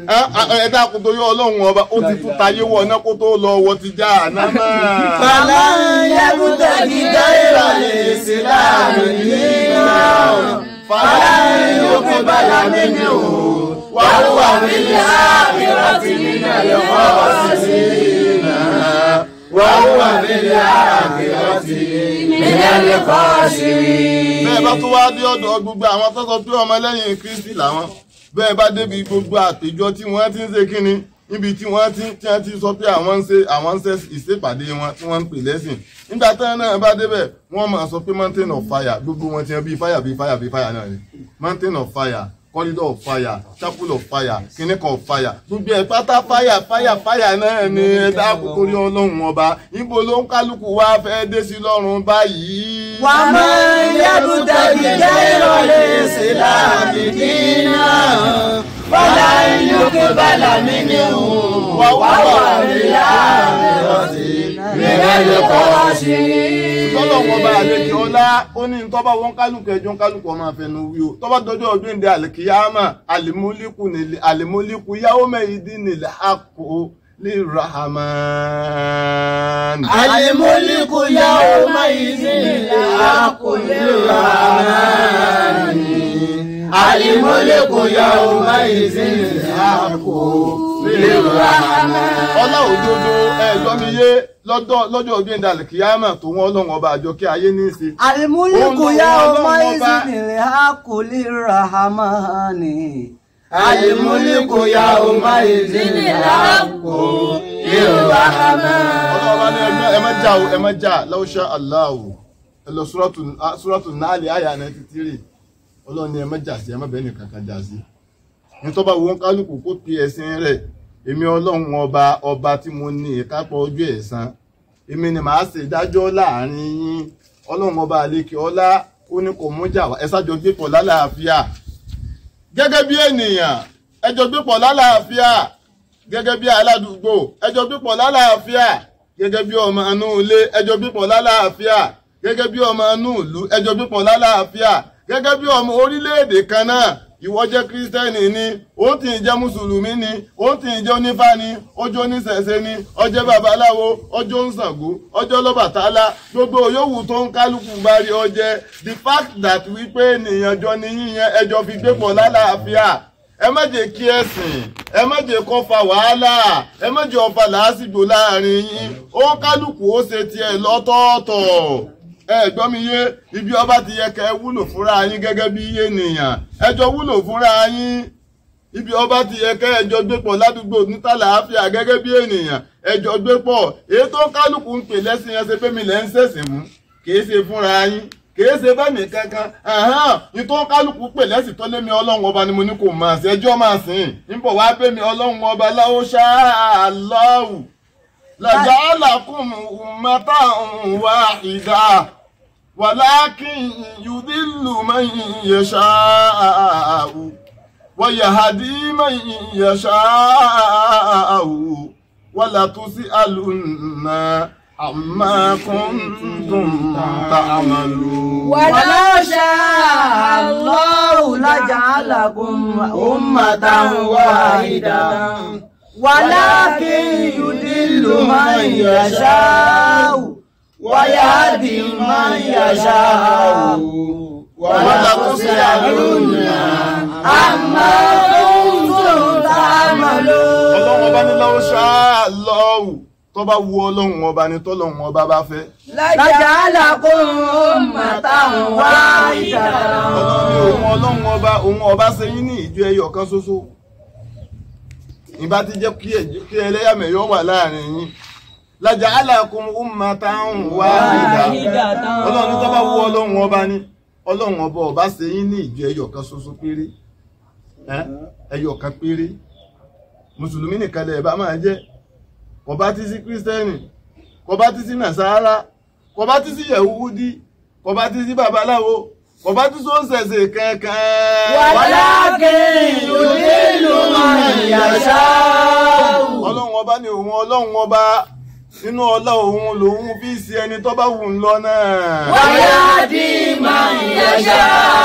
ẹ dákun tó yọ Ọlọ́run ọba ó ti tún tayé wọ náà kó tó lọ wọ ti já àná náà. fàlà yàgùtà gíga ìrọ̀lẹ́ ìsìlámù nínú fàlà yòókù bàlá nínú wàhùwà bílẹ̀ àkìrọ́tì nínú ẹ̀lẹ́kọ́ sílẹ̀. wàhùwà bílẹ̀ àkìrọ́tì nínú ẹ̀lẹ́kọ́ sílẹ̀. bẹ́ẹ̀ bá tó wá dé ọ̀dọ̀ gbogbo àwọn tó sọ pé ọmọlẹ́yìn Kristi làwọn bẹ́ẹ̀ bá débi gbogbo àpéjọ tí wọ́n ti ń ṣe kínní níbi tí wọ́n ti tí wọ́n ti sọ pé àwọn ń ṣe àwọn ń ṣe ìṣèpàdé wọn tí wọ́n ń pè lẹ́sìn nígbà tí wọ́n náà bá débẹ̀ wọ́n máa sọ pé mountain of fire gbogbo wọn ti hàn bíi fire bíi fire bíi fire náà ni mountain of fire corridor of fire chapel of fire clinic of fire gbogbo ẹ̀ pátá fire fire fire náà ni ẹ dákun torí Ọlọ́run ọba ibo ló ń kálukú wá fẹ́ dé sí lọ́rùn báyìí. wà á máa yàgùtà gíga ìrọ̀lẹ́ ìsìlámù nínú fàlà yòókù bàlá mi ni o wàhùwà bílẹ̀ àkìrọ́tì nínú ẹ̀lẹ́kọ́ sílẹ̀. Ọlọ́run ọba àlejò ọlá ó ní tọ́ba wọn kálukú ẹjọ́ kálukú ọmọ àfẹnú wí o tọ́ba dọjọ́ ọdún ìdí àlìkìyámà àlìmọ́líkù nílẹ̀ àlìmọ́líkù yàwó mẹ́yìdín nílẹ̀ àkó lè rahman. àlìmọ́líkù yàwó mẹ́yìdín nílẹ̀ àkó lè rahman. àlìmọ́líkù yàwó mẹ́yìdín nílẹ̀ àkó lè rahman. ọlá òdodo ẹ̀jọ́ mi yé lọ́jọ́ lọ́jọ́ ọdún ìdí àlìkìyámà tó wọn Ọlọ́run ọba àjọkẹ́ ayé ní í ṣe. àlìmúlíkù yá ọmọ ìsìnlẹ̀ àkòlì rahamani. àlìmúlíkù yá ọmọ ìsìnlẹ̀ àkòlì rahamani. ọlọ́run ní ẹgbẹ́ ẹ má jà o ẹ má jà law sha Allahu ẹ lọ súrọ́tù náàlì àyà ninety three Ọlọ́run ní ẹ má jà sí ẹ má bẹ́ẹ̀ nìkan kan jà sí. nítorí báwo wọn kálukú kó pe ẹ̀sìn rẹ̀ èmi Ọlọ́run ọba ọba tí mo ní ìkápọ̀ ọjọ́ ẹ̀san èmi ni màá ṣe ìdájọ́ láàrin yín Ọlọ́run ọba àlekè ọlá ó ní kò mú jà wá ẹ sájọ gbé pọ̀ lálàáfíà gẹ́gẹ́ bí ènìyàn ẹ jọ gbé pọ̀ lálàáfíà gẹ́gẹ́ bí aládùúgbò ẹ jọ gbé pọ̀ lálàáfíà gẹ́gẹ́ bí ọmọ inú ilé ẹ jọ gbé pọ̀ lálàáfíà gẹ́gẹ́ bí ọmọ inú ìlú ẹ jọ gbé pọ̀ lálàáfíà gẹ́gẹ́ bí ọmọ orílẹ̀-èdè kan náà ìwọ jẹ́ kírísítẹ́nì ni ó ti ń jẹ́ mùsùlùmí ni ó ti ń jẹ́ onífá ni ọjọ́ oníṣẹ̀ṣe ni ọjọ́ babaláwo ọjọ́ ńṣàngó ọjọ́ lọ́bàtálá gbogbo yòówù tó ń kálukú bá rí ọjẹ́ the fact that wípé ènìyàn jọ ní yíyan ẹjọ́ fi gbé pọ̀ lálàáfíà ẹ má jẹ́ kí ẹ̀sìn ẹ má jẹ́ kó fa wàhálà ẹ má jẹ́ ó fa làásìgbò láàrin yín ó kálukú ó ṣe tiẹ̀ lọ́tọ̀ọ̀tọ̀ ẹ gbọ́ mi yé ibi ọba ti yẹ kẹ́ ẹ wúlò fúnra yín gẹ́gẹ́ bí ènìyàn ẹjọ́ wúlò fúnra yín ibi ọba ti yẹ kẹ́ ẹjọ́ gbé pọ̀ ládùúgbò níta làáfíà gẹ́gẹ́ bí ènìyàn ẹjọ́ gbé pọ̀ èyí tó kálukú ń pè lẹ́sìn yẹn ṣe pé mi lẹ́ ń ṣẹ̀sìn mú kìí ṣe fúnra yín kìí ṣe bẹ́ẹ̀ mi kankan ní tó kálukú pè lẹ́sìn tó lé mi ọlọ́run ọba ni mo ní kò máa ṣe ẹjọ́ máa sìn ń bọ̀ wá pé mi ọlọ́run ọba láwọ́ ṣáà lọ́wù لجعلكم أمة واحدة ولكن يضل من يشاء ويهدي من يشاء ولتسألن عما كنتم تعملون ولو شاء الله لجعلكم أمة واحدة ولكن يضل من يشاء ويهدي من يشاء ولتسألن عما كنتم تعملون. ọlọ́run ọba ní law sha'a Allahu tó bá wu ọlọ́run ọba ní tọ́lọ́run ọba bá fẹ́. laja'alakum ummatan wahidatan. ọlọ́run ní òun ọlọ́run ọba òun ọba ṣe yín ní ìjọ ẹyọ kan ṣoṣo. ìbá ti jẹ́ kí ẹlẹ́yàmẹ̀yọ́ wà láàrin yín laja'alakum ummatan wahidatan ọlọ́run tó bá wú ọlọ́run ọba ní ọlọ́run ọba ọba ṣe yín ní ìjọ ẹyọ kan ṣoṣo péré ẹyọ kan péré mùsùlùmí nìkan lẹ̀ bá máa jẹ́ kò bá ti sí kírísítẹ́nì kò bá ti sí nàṣàrà kò bá ti sí yẹ̀húdí kò bá ti sí babaláwo kò bá ti sọ ṣẹ̀ṣẹ̀ kankan. walakin yudillu man yasha. ọlọ́run ọba ni òun ọlọ́run ọba nínú ọlá òun lòun fi ṣe ẹni tó bá wù ń lọ náà. wa yahdi man yasha.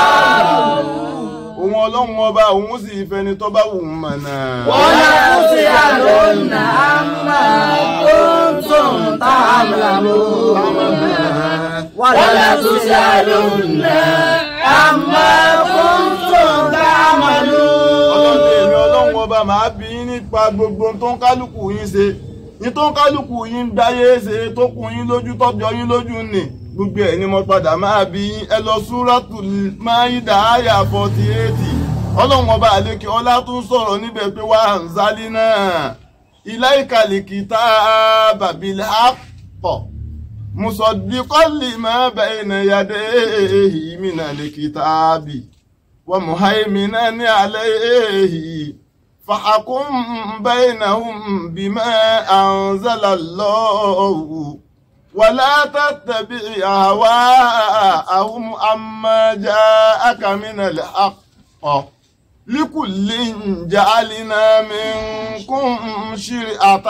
òun ọlọ́run ọba òun sì fẹni tó bá wù ń mọ̀ náà. wala tus'alunna amma kuntum ta'malun. wala tus'alunna amma kuntum ta'malun. ọlọ́run èmi ọlọ́run ọba màá bi yín nípa gbogbo tó ń kálukú yín ṣe ní tó ń kálukú yín dáyé ṣe tó kù yín lójú tọ́jọ́ yín lójú nì gbogbo ẹ̀ ni mo padà máa bi yín ẹ lọ Súratul Máídà àyà forty eight ọlọ́run ọba àlékè ọlá tún sọ̀rọ̀ níbẹ̀ pé wà ń zálí náà ilaykal kitaba bil haqq musaddiqan lima bayna yadayhi minal kitabi wa muhaiminan alayhi فحكم بينهم بما أنزل الله ولا تتبع أهواءهم عما جاءك من الحق لكل جعلنا منكم شرعة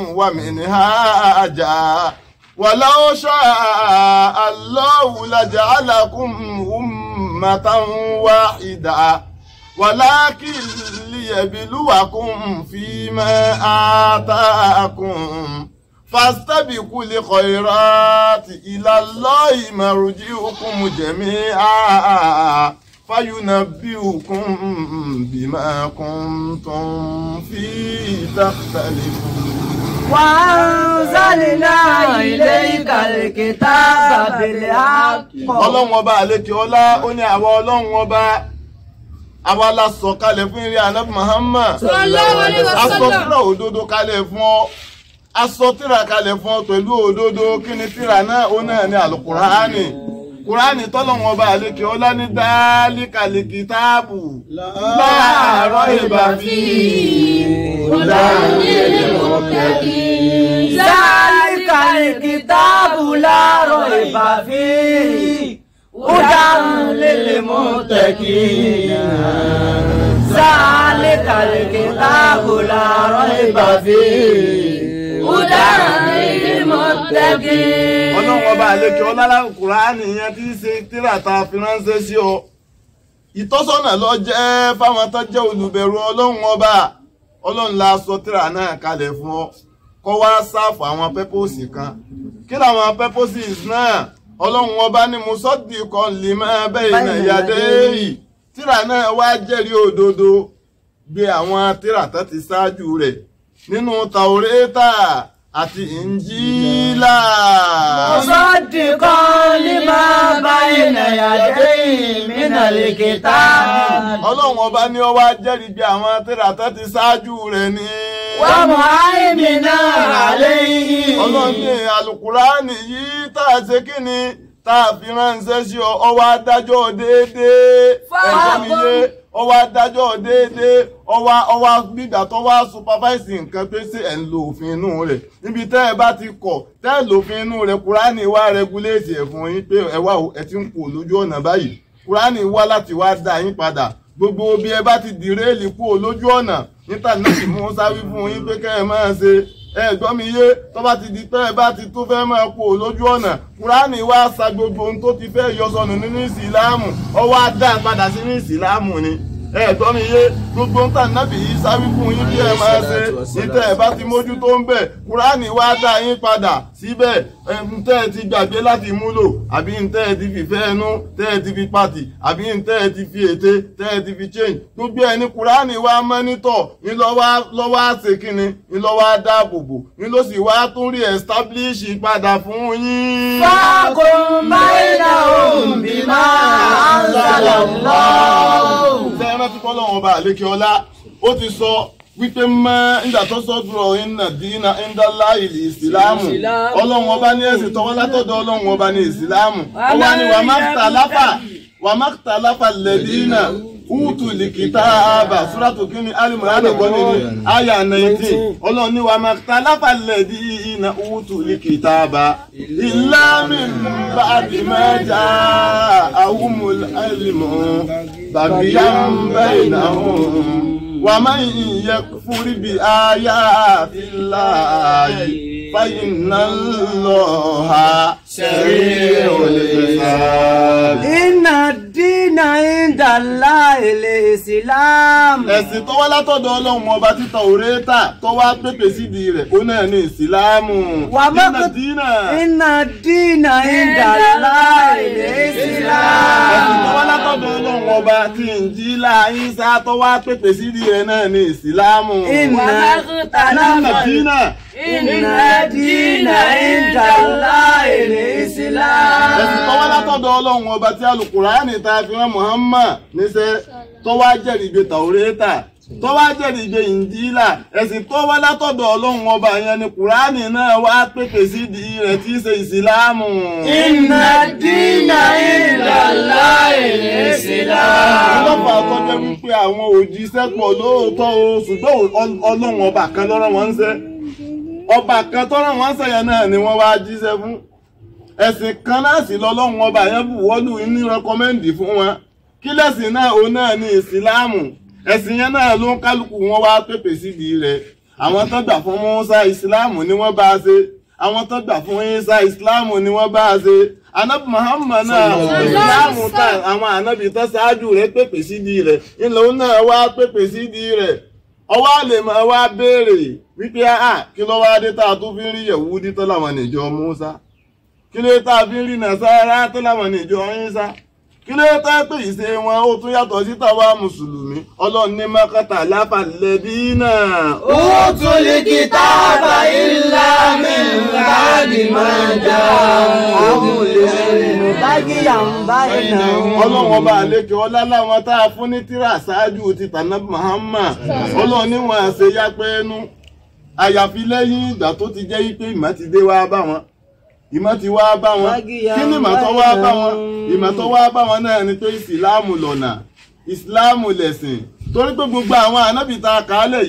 ومنهاجا ولو شاء الله لجعلكم أمة واحدة ولكن ليبلوكم فيما آتاكم فاستبقوا الخيرات إلى الله مرجعكم جميعا فينبئكم بما كنتم فيه تختلفون. وأنزلنا إليك الكتاب بالحق. ọlọ́run ọba àlékè ọlá ó ní àwa ọlọ́run ọba àwa la sọ kalẹ̀ fún ìrìn ànábì Muhammad sallallahu alaihi wasallam. aṣọ tírà òdodo kalẹ̀ fún ọ aṣọ tírà kalẹ̀ fún ọ pẹ̀lú òdodo kí ni tírà náà ó náà ní àlùkùránì kùránì tọ́lọ́run ọba àlékè ọlá ní dáálíkàl kìtáàbù la rayba fihi hudan lil muttaqin. dáálíkàl kìtáàbù la rayba fihi هدى للمتقين ذلك الكتاب لا ريب فيه هدى للمتقين. ọlọ́run ọba àlekè ọlọ́lá Kùránì yẹn tí í ṣe tírà tá a fi ránṣẹ́ sí ọ ìtọ́sọ́nà ló jẹ́ fáwọn tó jẹ́ olùbẹ̀rù ọlọ́run ọba ọlọ́run la sọ tírà náà kalẹ̀ fún ọ kó wá sáfù àwọn pẹ́pọ́sì kan kí làwọn pẹ́pọ́sì náà ọlọ́run ọba ní musaddiqan lima bayna yadayhi tírà náà wá jẹ́rìí òdodo gbé àwọn tírà tó ti ṣáájú rẹ̀ nínú Tàórátà àti Ìnjílà. musaddiqan lima bayna yadayhi minal kitab. ọlọ́run ọba ní ó wá jẹ́rìí bí àwọn tírà tó ti ṣáájú rẹ̀ ní. wa muhaiminan alayhi. ọlọ́run ní Al-Kùránì yìí tá a ṣe kí ni tá a fi ránṣẹ́ sí ọ ọ wá dájọ́ déédéé ẹ̀jẹ̀ mi yé ọ wá dájọ́ déédéé ọ wá ọ wá gbígbà tó wá supervise nǹkan pé ṣé ẹ̀ ń lo òfin inú rẹ̀ níbi tẹ́ ẹ bá ti kọ̀ tẹ́ ẹ lòfin inú rẹ̀ Kùránì wá regulate ẹ̀ fún yín pé ẹ wá ẹ ti ń kó lójú ọ̀nà báyìí Kùránì wá láti wá dá yín padà gbogbo bí ẹ bá ti dìrẹ́ẹ̀lì kó lójú ọ̀nà níta náà sì mú sáré fún yín pé kẹ́ ẹ máa ṣe ẹ gbọ́ mi yé tó bá ti di pé ẹ bá ti tó fẹ́ máa kó lójú ọ̀nà Kùránì wá sa gbogbo ohun tó ti fẹ́ yọ sọnù nínú ìsìláàmù ọ wá dá padà sínú ìsìláàmù ni ẹ gbọ́ mi yé gbogbo ń tàn nábì yìí sáré fún yín bí ẹ máa ṣe níta ẹ bá ti mójú tó ń bẹ̀ Kùránì wá dá yín padà síbẹ̀ ntẹ́ ẹ ti gbàgbé láti múlò àbí ntẹ́ ẹ ti fi fẹ́ ẹnu tẹ́ ẹ ti fi pàtì àbí ntẹ́ ẹ ti fi ète tẹ́ ẹ ti fi change gbogbo ẹ ní Kùránì wá mọ́nítọ̀ ní lọ́wọ́ àṣekínni ní lọ́wọ́ dáàbòbò ní ló sì wá tún rí establish padà fún yín. fákùn bainahum bima anzalallahu. ṣé ẹ rántí fọlọ́wọ́n ọba àlékè ọlá ó ti sọ wípé mọ́ nígbà tó sọ́dúrọ̀ iná dínà ìndálá ìlú ìsìláàmù ọlọ́run ọba ní ẹ̀sìn tọwọ́ látọ̀dọ̀ ọlọ́run ọba ní ìsìláàmù ọba ní wàmáktàláfà lẹ́dínà útù lìkìtàbà súrátù kínní alìmọ̀ránì gbọ́nì ní àyà nineteen ọlọ́run ní wàmáktàláfà lẹ́dínà útù lìkìtàbà ìlàmì bàdì mẹ́jà àwùmùl ilmu bàbíyàn bainahum. ومن يكفر بآيات الله فإن الله سريع الحساب. إن الدين عند الله الإسلام. ẹ̀sìn tó wá látọ̀dọ̀ ọlọ́run ọba tí Tàórátà tó wá pépè sídìí rẹ̀ ó náà ní ìsìláàmù. إن الدين عند الله الإسلام. ẹ̀sìn tó wá látọ̀dọ̀ ọlọ́run ọba tí Ìnjílà Ìsá tó wá pépè sídìí rẹ̀ náà ní ìsìláàmù. Inna dínà Inna dina inda Allahi al-Islam. ẹ̀sìn tó wá látọ̀dọ̀ ọlọ́run ọba tí Al-Kùránì tá a fi rán Muhammad níṣẹ́ tó wá jẹ́rìí gbé Tàórátà tó wá jẹ́rìí gbé Ìnjílà ẹ̀sìn tó wá látọ̀dọ̀ ọlọ́run ọba yẹn ni Kùránì náà wá pèpè sí di rẹ̀ tí í ṣe ìsìláàmù. Inna dina inda Allahi al-Islam. ọlọ́pàá àtọ́jọ́ wípé àwọn òjíṣẹ́ pọ̀ lóòótọ́ o ṣùgbọ́n ọlọ́run ọba kan lọ́rọ̀ wọn ń ṣe ọba kan tọ́rọ̀ wọn ń ṣẹ̀yẹ náà ni wọ́n wá jíṣẹ́ fún ẹ̀sìn kan náà sì lọ́lọ́run ọba yẹn buwọ́lù ní rẹ́kọ́mẹ́ǹdì fún wọn kí lẹ́sìn náà òun náà ní ìsìláàmù ẹ̀sìn yẹn náà ló ń kálukú wọn wá pèpè sídìí rẹ̀ àwọn tó gbà fún Mùsá ìsìláàmù ni wọ́n bá ṣe àwọn tó gbà fún Ìsá ìsìláàmù ni wọ́n bá ṣe anabi Muhammad náà ìsìláàmù tá àwọn anabi tó ṣáájú rẹ̀ pèpè sídìí rẹ̀ ńlọ náà wá pèpè sídìí rẹ̀ ọwọ́ àlè máa wá béèrè wípé àá kí ló wá dé tá a tún fi ń rí Yẹ̀wúdí tó láwọn níjọ Mùsá kí ló tá a fi ń rí Nàsárà tó láwọn níjọ Ìsá kí ló tá a pè ìṣe wọn ó tún yàtọ̀ sí tàwa mùsùlùmí ọlọ́run ní mọ́kàtà láfàlẹ́dínà. Utul kitaba illa min ba'di ma ja'ahumul ilmu bagyan bainahum. ọlọ́run ọba àlejò ọlá láwọn tá a fún ní tírà ṣáájú ti tànà Muhammad ọlọ́run níwọ̀n àṣẹ yápẹ́ ẹnu àyàfi lẹ́yìn ìgbà tó ti jẹ́ wípé ìmọ̀ ti dé wá bá wọn ìmọ̀ ti wá bá wọn kí ni ìmọ̀ tó wá bá wọn ìmọ̀ tó wá bá wọn náà ni pé ìsìláàmù lọ́nà ìsìláàmù lẹ̀sìn torí pé gbogbo àwọn ànábì tá a kà á lẹ̀ yìí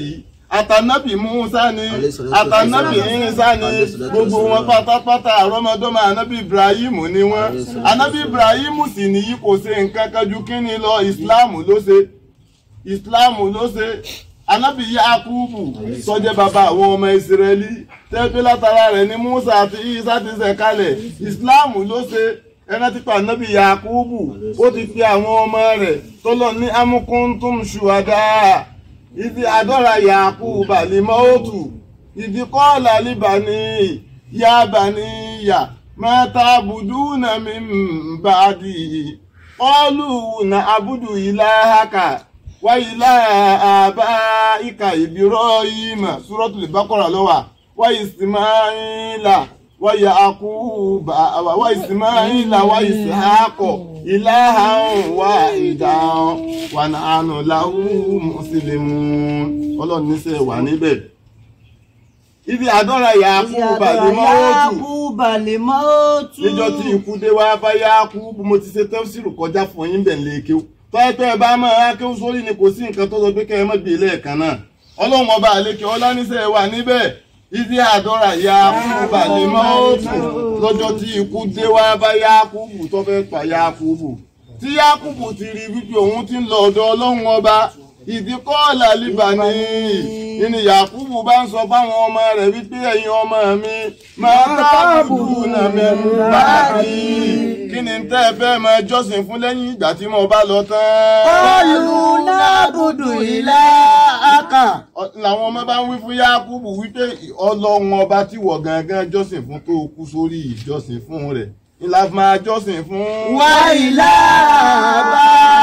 àtànábì Musa ni àtànábì Isa ni gbogbo wọn pátápátá àrọ́mọdọ́mọ ànábì Ibrahim ni wọ́n ànábì Ibrahim sì nìyí kò ṣe nǹkan kan ju kíni lọ ìsìláàmù ló ṣe ìsìláàmù ló ṣe ànábì Yakubu sọjẹ́ bàbá àwọn ọmọ Ìsírẹ́lì tẹ́pẹ́ látara rẹ̀ ni Musa àti Isa ti ṣẹ̀ kalẹ̀ ìsìláàmù ló ṣe ẹran ti pa ànábì Yakubu ó ti fi àwọn ọmọ rẹ̀ tó lọ ní amukuntum ṣùwádà ìdí àdọ́ra Yakuba limautu ìdí kọ́ọ̀lá libani yabani ya ma ta'buduna min ba'di qalu na'budu ilahaka wa ilaha abaika Ibrahima suratul Baqara lọ́wà wa Ismaila wa Yaquba wa Ismaila wa Ishaqa ilahan wahidan wa nahnu lahu muslimun. Ọlọ́run ní ṣe wà níbẹ̀. Ibi àdọ́ra Yakuba lè mọ́ọ̀tù. Níjọ́ tí ikú dé wá bá Yakubu mo ti ṣe tafsiru kọjá fún yín bẹ̀ lè kéwú. Tọ́ẹ̀tọ́ ẹ bá máa kéwú sórí ni kò sí nǹkan tó sọ pé kẹ́ ẹ má gbé lẹ́ẹ̀kan náà. Ọlọ́run ọba àlekè ọlá níṣẹ́ wà níbẹ̀. Ibi àdọ́ra Yakuba lè mọ́ọ̀tù. Lọ́jọ́ tí ikú dé wá bá Yakubu tó fẹ́ pa Yakubu. Tí Yakubu ti rí wípé òun ti ń lọ ọ̀dọ̀ Ọlọ́run ọba. Ìdí kọ́ọ̀lá líbàní ìní Yakubu bá ń sọ fáwọn ọmọ rẹ̀ wípé ẹ̀yin ọmọ mi máa tábùdù náà mẹ́rin báyìí kí ni tẹ́ ẹ fẹ́ máa jọ́sìn fún lẹ́yìn ìgbà tí mo bá lọ tán. Qalu na'budu ilahaka. Làwọn ọmọ bá ń wí fún Yakubu wípé Ọlọ́run ọba tí wọ̀ gangan jọ́sìn fún tó kú sórí ìjọ́sìn fún rẹ̀ ìlà máa jọ́sìn fún. Wa ilaha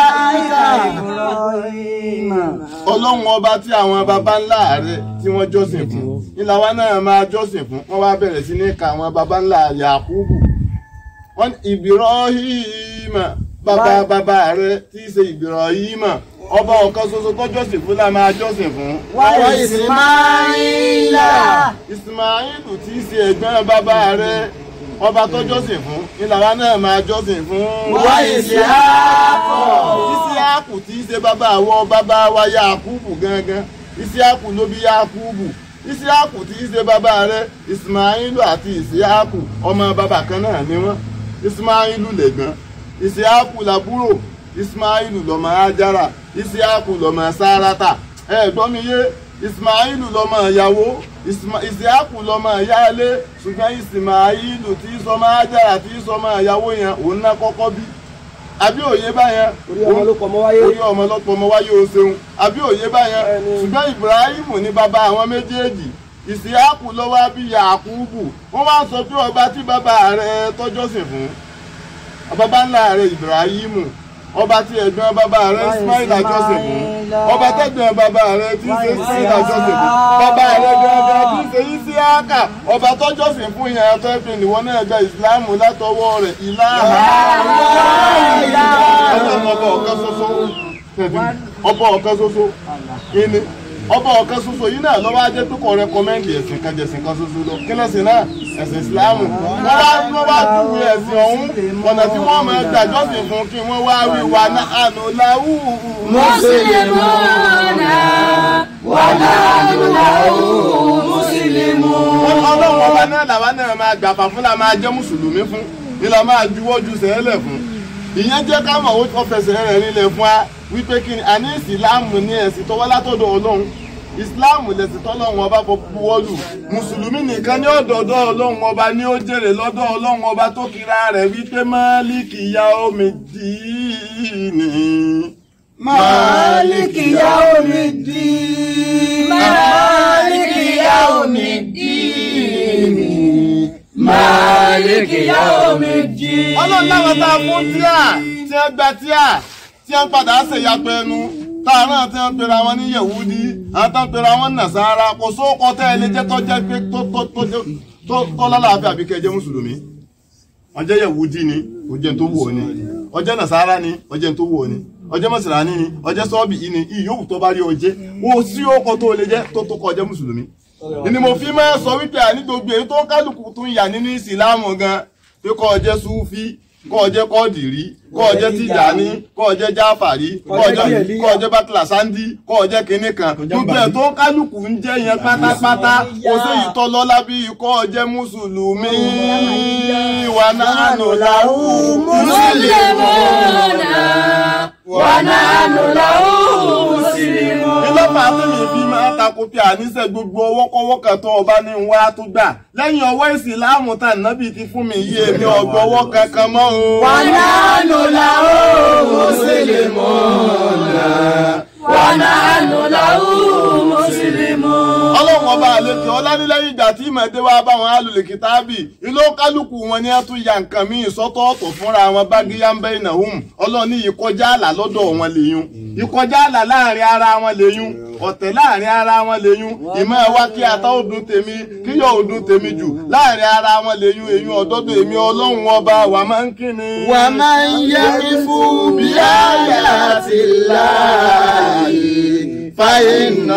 Ọlọ́run ọba tí àwọn baba ńlá rẹ̀ tí wọ́n jọ́sìn fún ìlà wa náà máa jọ́sìn fún. Wọ́n wá bẹ̀rẹ̀ sí ní ka àwọn baba ńlá Yakubu. Wọ́n Ibrahima baba baba rẹ̀ tí í ṣe Ibrahima ọba ọ̀kan ṣoṣo tó jọ́sìn fún la máa jọ́sìn fún. Wa Ismaila. Ismailu tí í ṣe ẹ̀gbọ́n baba rẹ̀ ọba tó jọ́sìn fún ìlà wa náà máa jọ́sìn fún. Wa Ishaqa. Isiaku tí í ṣe bàbá àwọn bàbá wa Yakubu gangan Isiaku ló bí Yakubu Isiaku tí í ṣe bàbá rẹ̀ Ismailu àti Isiaku ọmọ bàbá kan náà ni wọ́n. Ismailu lẹ̀gbọ́n Isiaku làbúrò Ismailu lọ́mọ Ajara Isiaku lọ́mọ Sarata ẹ gbọ́ mi yé Ismailu lọ́mọ ìyàwó Isiaku lọ́mọ ìyáálé ṣùgbọ́n Ismailu tí í sọmọ Ajara tí í sọmọ ìyàwó yẹn òun náà kọ́kọ́ bí. Àbí òye báyẹn orí ọmọ ló pọ̀ mọ́ wáyé orí ọmọ ló pọ̀ mọ́ wáyé o ṣeun. Àbí òye báyẹn ṣùgbọ́n Ibrahim ní bàbá àwọn méjèèjì Isiaku ló wá bí Yakubu. Wọ́n wá sọ pé ọba tí bàbá rẹ̀ tọ́jọ́sìn fún bàbá ńlá rẹ̀ Ibrahim ọba tí ẹ̀gbọ́n bàbá rẹ̀ Ismaila jọ́sìn fún ọba tẹ́gbọ́n bàbá rẹ̀ tí ń ṣe Ismaila jọ́sìn fún bàbá rẹ̀ gẹ́gẹ́ tí ń ṣe Isiaka ọba tó jọ́sìn fún yẹn tó ẹ̀fìn ìwọ náà gba ìsìláàmù látọwọ́ rẹ̀ ìlàhà ọba ọ̀kan ṣoṣo ọba ọ̀kan ṣoṣo ìní ọba ọ̀kan ṣoṣo yìí náà lọ́wọ́ ajé tó kọ̀ rẹ́kọ́mẹ́ndì ẹ̀sìn kan jẹ̀sìn kan ṣoṣo lọ kí lẹ́sìn náà ẹ̀sìn ìsìláàmù wọ́n wá wọ́n wá dùwé ẹ̀sìn ọ̀hún ọ̀nà tí wọ́n máa gbà jọ́sìn fún kí wọ́n wá wí wà náà àná láwù. Muslimuna wa nahnu lahu muslimun. Ọlọ́run ọba náà làwa náà máa gbàfà fún la máa jẹ́ mùsùlùmí fún ni la máa juwọ́ ju sẹ́lẹ̀ fún. Ìyẹn jẹ́ ká mọ̀ ó fẹsẹ̀ rẹ̀ nílẹ̀ fún wa wípé kí ni àní ìsìláàmù ní ẹ̀sìn tó wá látọ̀dọ̀ Ọlọ́run ìsìláàmù lẹ̀sìn tọ́lọ́run ọba buwọ́lù mùsùlùmí nìkan ní ọ̀dọ̀ọ̀dọ̀ Ọlọ́run ọba ní ó jèrè lọ́dọ̀ Ọlọ́run ọba tó kira rẹ̀ wípé Málíkì Yawmiddini. Málíkì Yawmiddini. Málíkì Yawmiddini. Málíkì Yawmiddini. Ọlọ́run láwọn tá a fún tíà tí wọ́n gba tíà tí wọ́n padà ṣèyàpẹ̀ ẹnu táàrán tí wọ́n pera wọn ní Yẹ̀wúdí àwọn tó ń pera wọn Nàsárà kò sóòkọ tẹ́ ẹ lè jẹ́ tó jẹ́ pé tó lálàáfíà àbí kẹ́ ẹ jẹ́ mùsùlùmí. Wọ́n jẹ́ Yẹ̀wúdí ni ó jẹ́ tó wù ọ́ ni ó jẹ́ Nàsárà ni ó jẹ́ tó wù ọ́ ni ó jẹ́ Mùsùlùmí ni ó jẹ́ sọ́ọ̀bì yìí ni ìyókù tó bá rí ọ jẹ́ ó sí òkọ tó lè jẹ́ tó tó kọ jẹ́ mùsùlùmí. Ni mo fi máa sọ wípé àní gbogbo èyí tó kálukú tún yà nínú ìsìlámù gan pé kó jẹ́ Súfí kó o jẹ́ kọ́ọ̀dìrí kó o jẹ́ tìjàní kó o jẹ́ jáfàrí kó o jẹ́ kó o jẹ́ bátìlà sándí kó o jẹ́ kinní kan gbogbo ẹ̀ tó kálukú ń jẹ́ yẹn pátápátá kò sí ìtọ́lọ́lá bí kó o jẹ́ mùsùlùmí wà nánú làwù muslimuna wa nahnu lahu muslimun. ìlọ́pàá tẹ̀lé fi máa tako pé àníṣe gbogbo ọwọ́kọ́wọ́ kan tó ọba ní wá tó gbà lẹ́yìn ọwọ́ ìsìláàmù tá nàbì ti fún mi yí èmi ọgbọ́wọ́ kankan mọ́ o. wa nahnu lahu muslimuna wa nahnu lahu muslimun. ọlọ́run ọba àlejò ọlánilẹ́yìn ìgbà tí ìmọ̀dé wa bá wọn alùlẹ̀ kìtàbì ìlú kálukú wọn ni a tún ya nǹkan míì sọ́tọ̀ọ̀tọ̀ fúnra wọn bágíyá ń bẹ́ ìnáhùn ọlọ́run ní ìkọjá àlà lọ́dọ̀ wọn lèyún ìkọjá àlà láàrin ara wọn lèyún ọ̀tẹ̀ láàrin ara wọn lèyún ìmọ̀ ẹ̀ wá kí ata ó dùn tèmi kí yóò ó dùn tèmi jù láàrin ara wọn lèyún èyún ọ̀dọ́dọ̀ èmi ọlọ́run ọba wà máa ń kíni. wà máa ń yẹ kí fún bí ayati llahi fa inna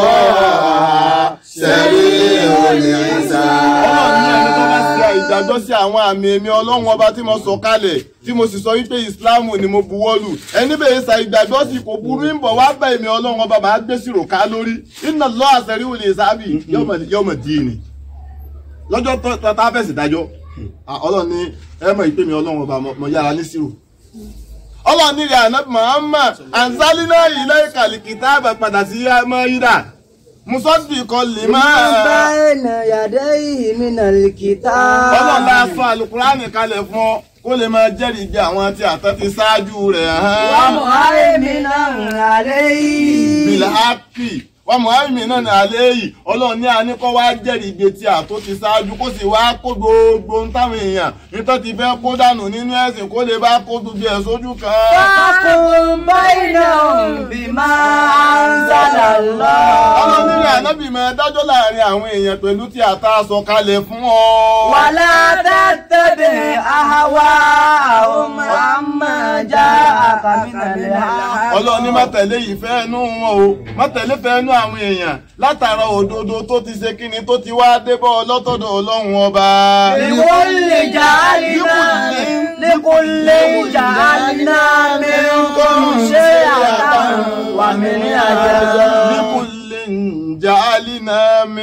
Allaha sari'ul hisab. ọlọ́run ní ẹni tó bá ṣe ìdájọ́ sí àwọn àmì èmi ọlọ́run ọba tí mo sọ kalẹ̀ tí mo sì sọ wípé ìsìláàmù ni mo buwọ́lù ẹni bẹ́ẹ̀ sa ìgbàgbọ́ sí kò burú ń bọ̀ wá bá èmi ọlọ́run ọba máa gbé sírò ká lórí inna Allaha sari'ul hisab yawma dini lọ́jọ́ tó tá a fẹ́ sì dájọ́ ọlọ́run ní ẹ mọ̀ ìpè mi ọlọ́run ọba mo yára ní sírò ọlọ́run ní ìrìn ànábì Muhammad anzalina ilayka al-kitaba padà sí Máídà musaddiqan lima bayna yadayhi minal kitab. ọlọ́run bá sọ àlùkùránì kalẹ̀ fún ọ kó lè máa jẹ́rìí bí àwọn tí àtọ́ ti ṣáájú rẹ̀ hàn. wa muhaiminan alayhi. bil haqqi wa muhaiminan alayhi ọlọ́run ní àníkọ́ wá jẹ́rìí ibi tí àtó ti ṣáájú kó sì wá kó gbogbo ń táwọn èèyàn nítorí ti fẹ́ kó dànù nínú ẹ̀sìn kó lè bá kó gbogbo ẹ̀ sójú kan. fahkum bainahum bima anzalallah. ọlọ́run nílẹ̀ ànábì máa dájọ́ láàrin àwọn èèyàn pẹ̀lú tí àtà sọ kalẹ̀ fún ọ. wala tattabi' ahwa'ahum amma ja'aka minal haqq. ọlọ́run ní má tẹ̀lé ìfẹ́ ẹnu wọn o má tẹ̀lé fẹ́ ẹnu àwọn èèyàn látara òdodo tó ti ṣe kíni tó ti wá débọ̀ lọ́tọ̀dọ̀ ọlọ́run ọba. likulli ja'alna likulli ja'alna minkum shir'atan wa minhaja. likulli ja'alna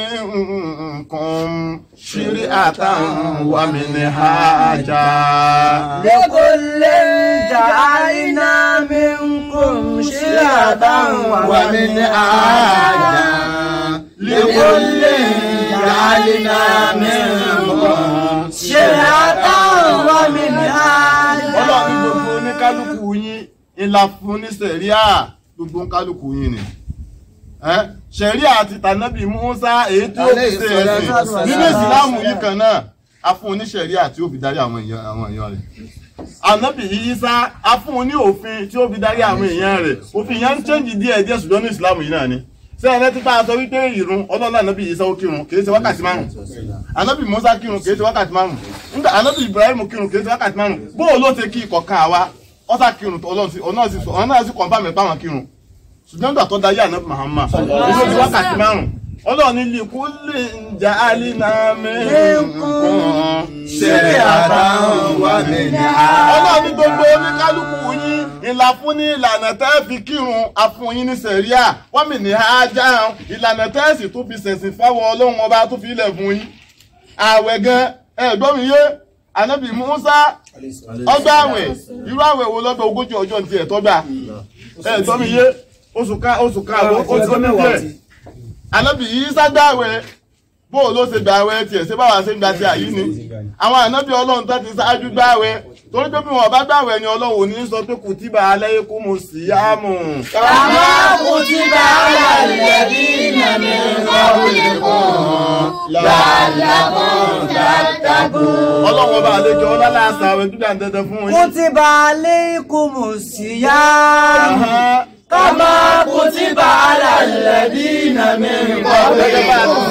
minkum shir'atan wa minhaja. likulli ja'alna minkum shir'atan wa minhaja. likulli ja'alna minkum shir'atan wa minhaja. ọlọ́run gbogbo oníkálukú yín ìlà fún ní sẹ̀ríà gbogbo oníkálukú yín ni sẹ̀ríà àti tànábì Mùsá èyí tí ó fi ṣe ẹ̀sìn nínú ìsìláàmù yìí kan náà a fún ní sẹ̀ríà tí ó fi darí àwọn èèyàn rẹ̀ ànábì Ìsá a fún ní òfin tí ó fi darí àwọn èèyàn rẹ̀ òfin yẹn ń chẹ́ǹjì díẹ̀ díẹ̀ ṣùgbọ́n ní ìsìláàmù yìí náà ni ṣé ẹ̀rẹ́ ti bá a sọ wípé ìrun ọlọ́run ànábì Ìsá ó kírun kìí ṣe wákàtí márùn ànábì Mùsá kírun kìí ṣe wákàtí márùn nígbà ànábì Ibrahim kírun kìí ṣe wákàtí márùn bóò ló ṣe kí ìkọ̀kan àwa ọ̀sà kírun ọ̀nà náà sì kọ̀ǹfà mẹ́fà wọn kírun ṣùgbọ́n nígbà tó dayé ànábì Muhammad ìlú ti wákàtí márùn ọlọ́run ní likulli ja'alna minkum shir'atan wa minhaja. ọlọ́run ní gbogbo oníkálukú yín ìlà fún ní ìlànà tẹ́ fi kírun afún yín ní sẹ̀ríà wa minhaja ìlànà tẹ́ sì tún fi ṣẹ̀sìn fáwọn ọlọ́run ọba tó fi ilẹ̀ fún yín. ààwẹ̀ gan ẹ̀gbọ́n mi yé ànábì Mùsá ọgbà àwẹ̀ irú àwẹ̀ wo lọ́gbà ogójì ọjọ́ ní tiẹ̀ tọ́gbà ẹ̀gbọ́n mi yé oṣù ká oṣù ká oṣù méjì ànábì Ìsá gbààwẹ̀ bó ló ṣe gbààwẹ̀ tiẹ̀ ṣé báwa ṣe ń gba ti àyí ni àwọn ànábì ọlọ́run tó ti ṣáájú gbààwẹ̀ torí pé bí wọn bá gbààwẹ̀ ni ọlọ́run ò ní sọ pé kutiba alaykumus siyamu. kama kutiba alal ladina min qablikum la'allakum tattaqun. ọlọ́run ọba àlejò ọlọ́lá àṣà àwẹ̀ dúdà ń dandan fún yín. kutiba alaykumus siyam. kama kutiba alal ladina min qablikum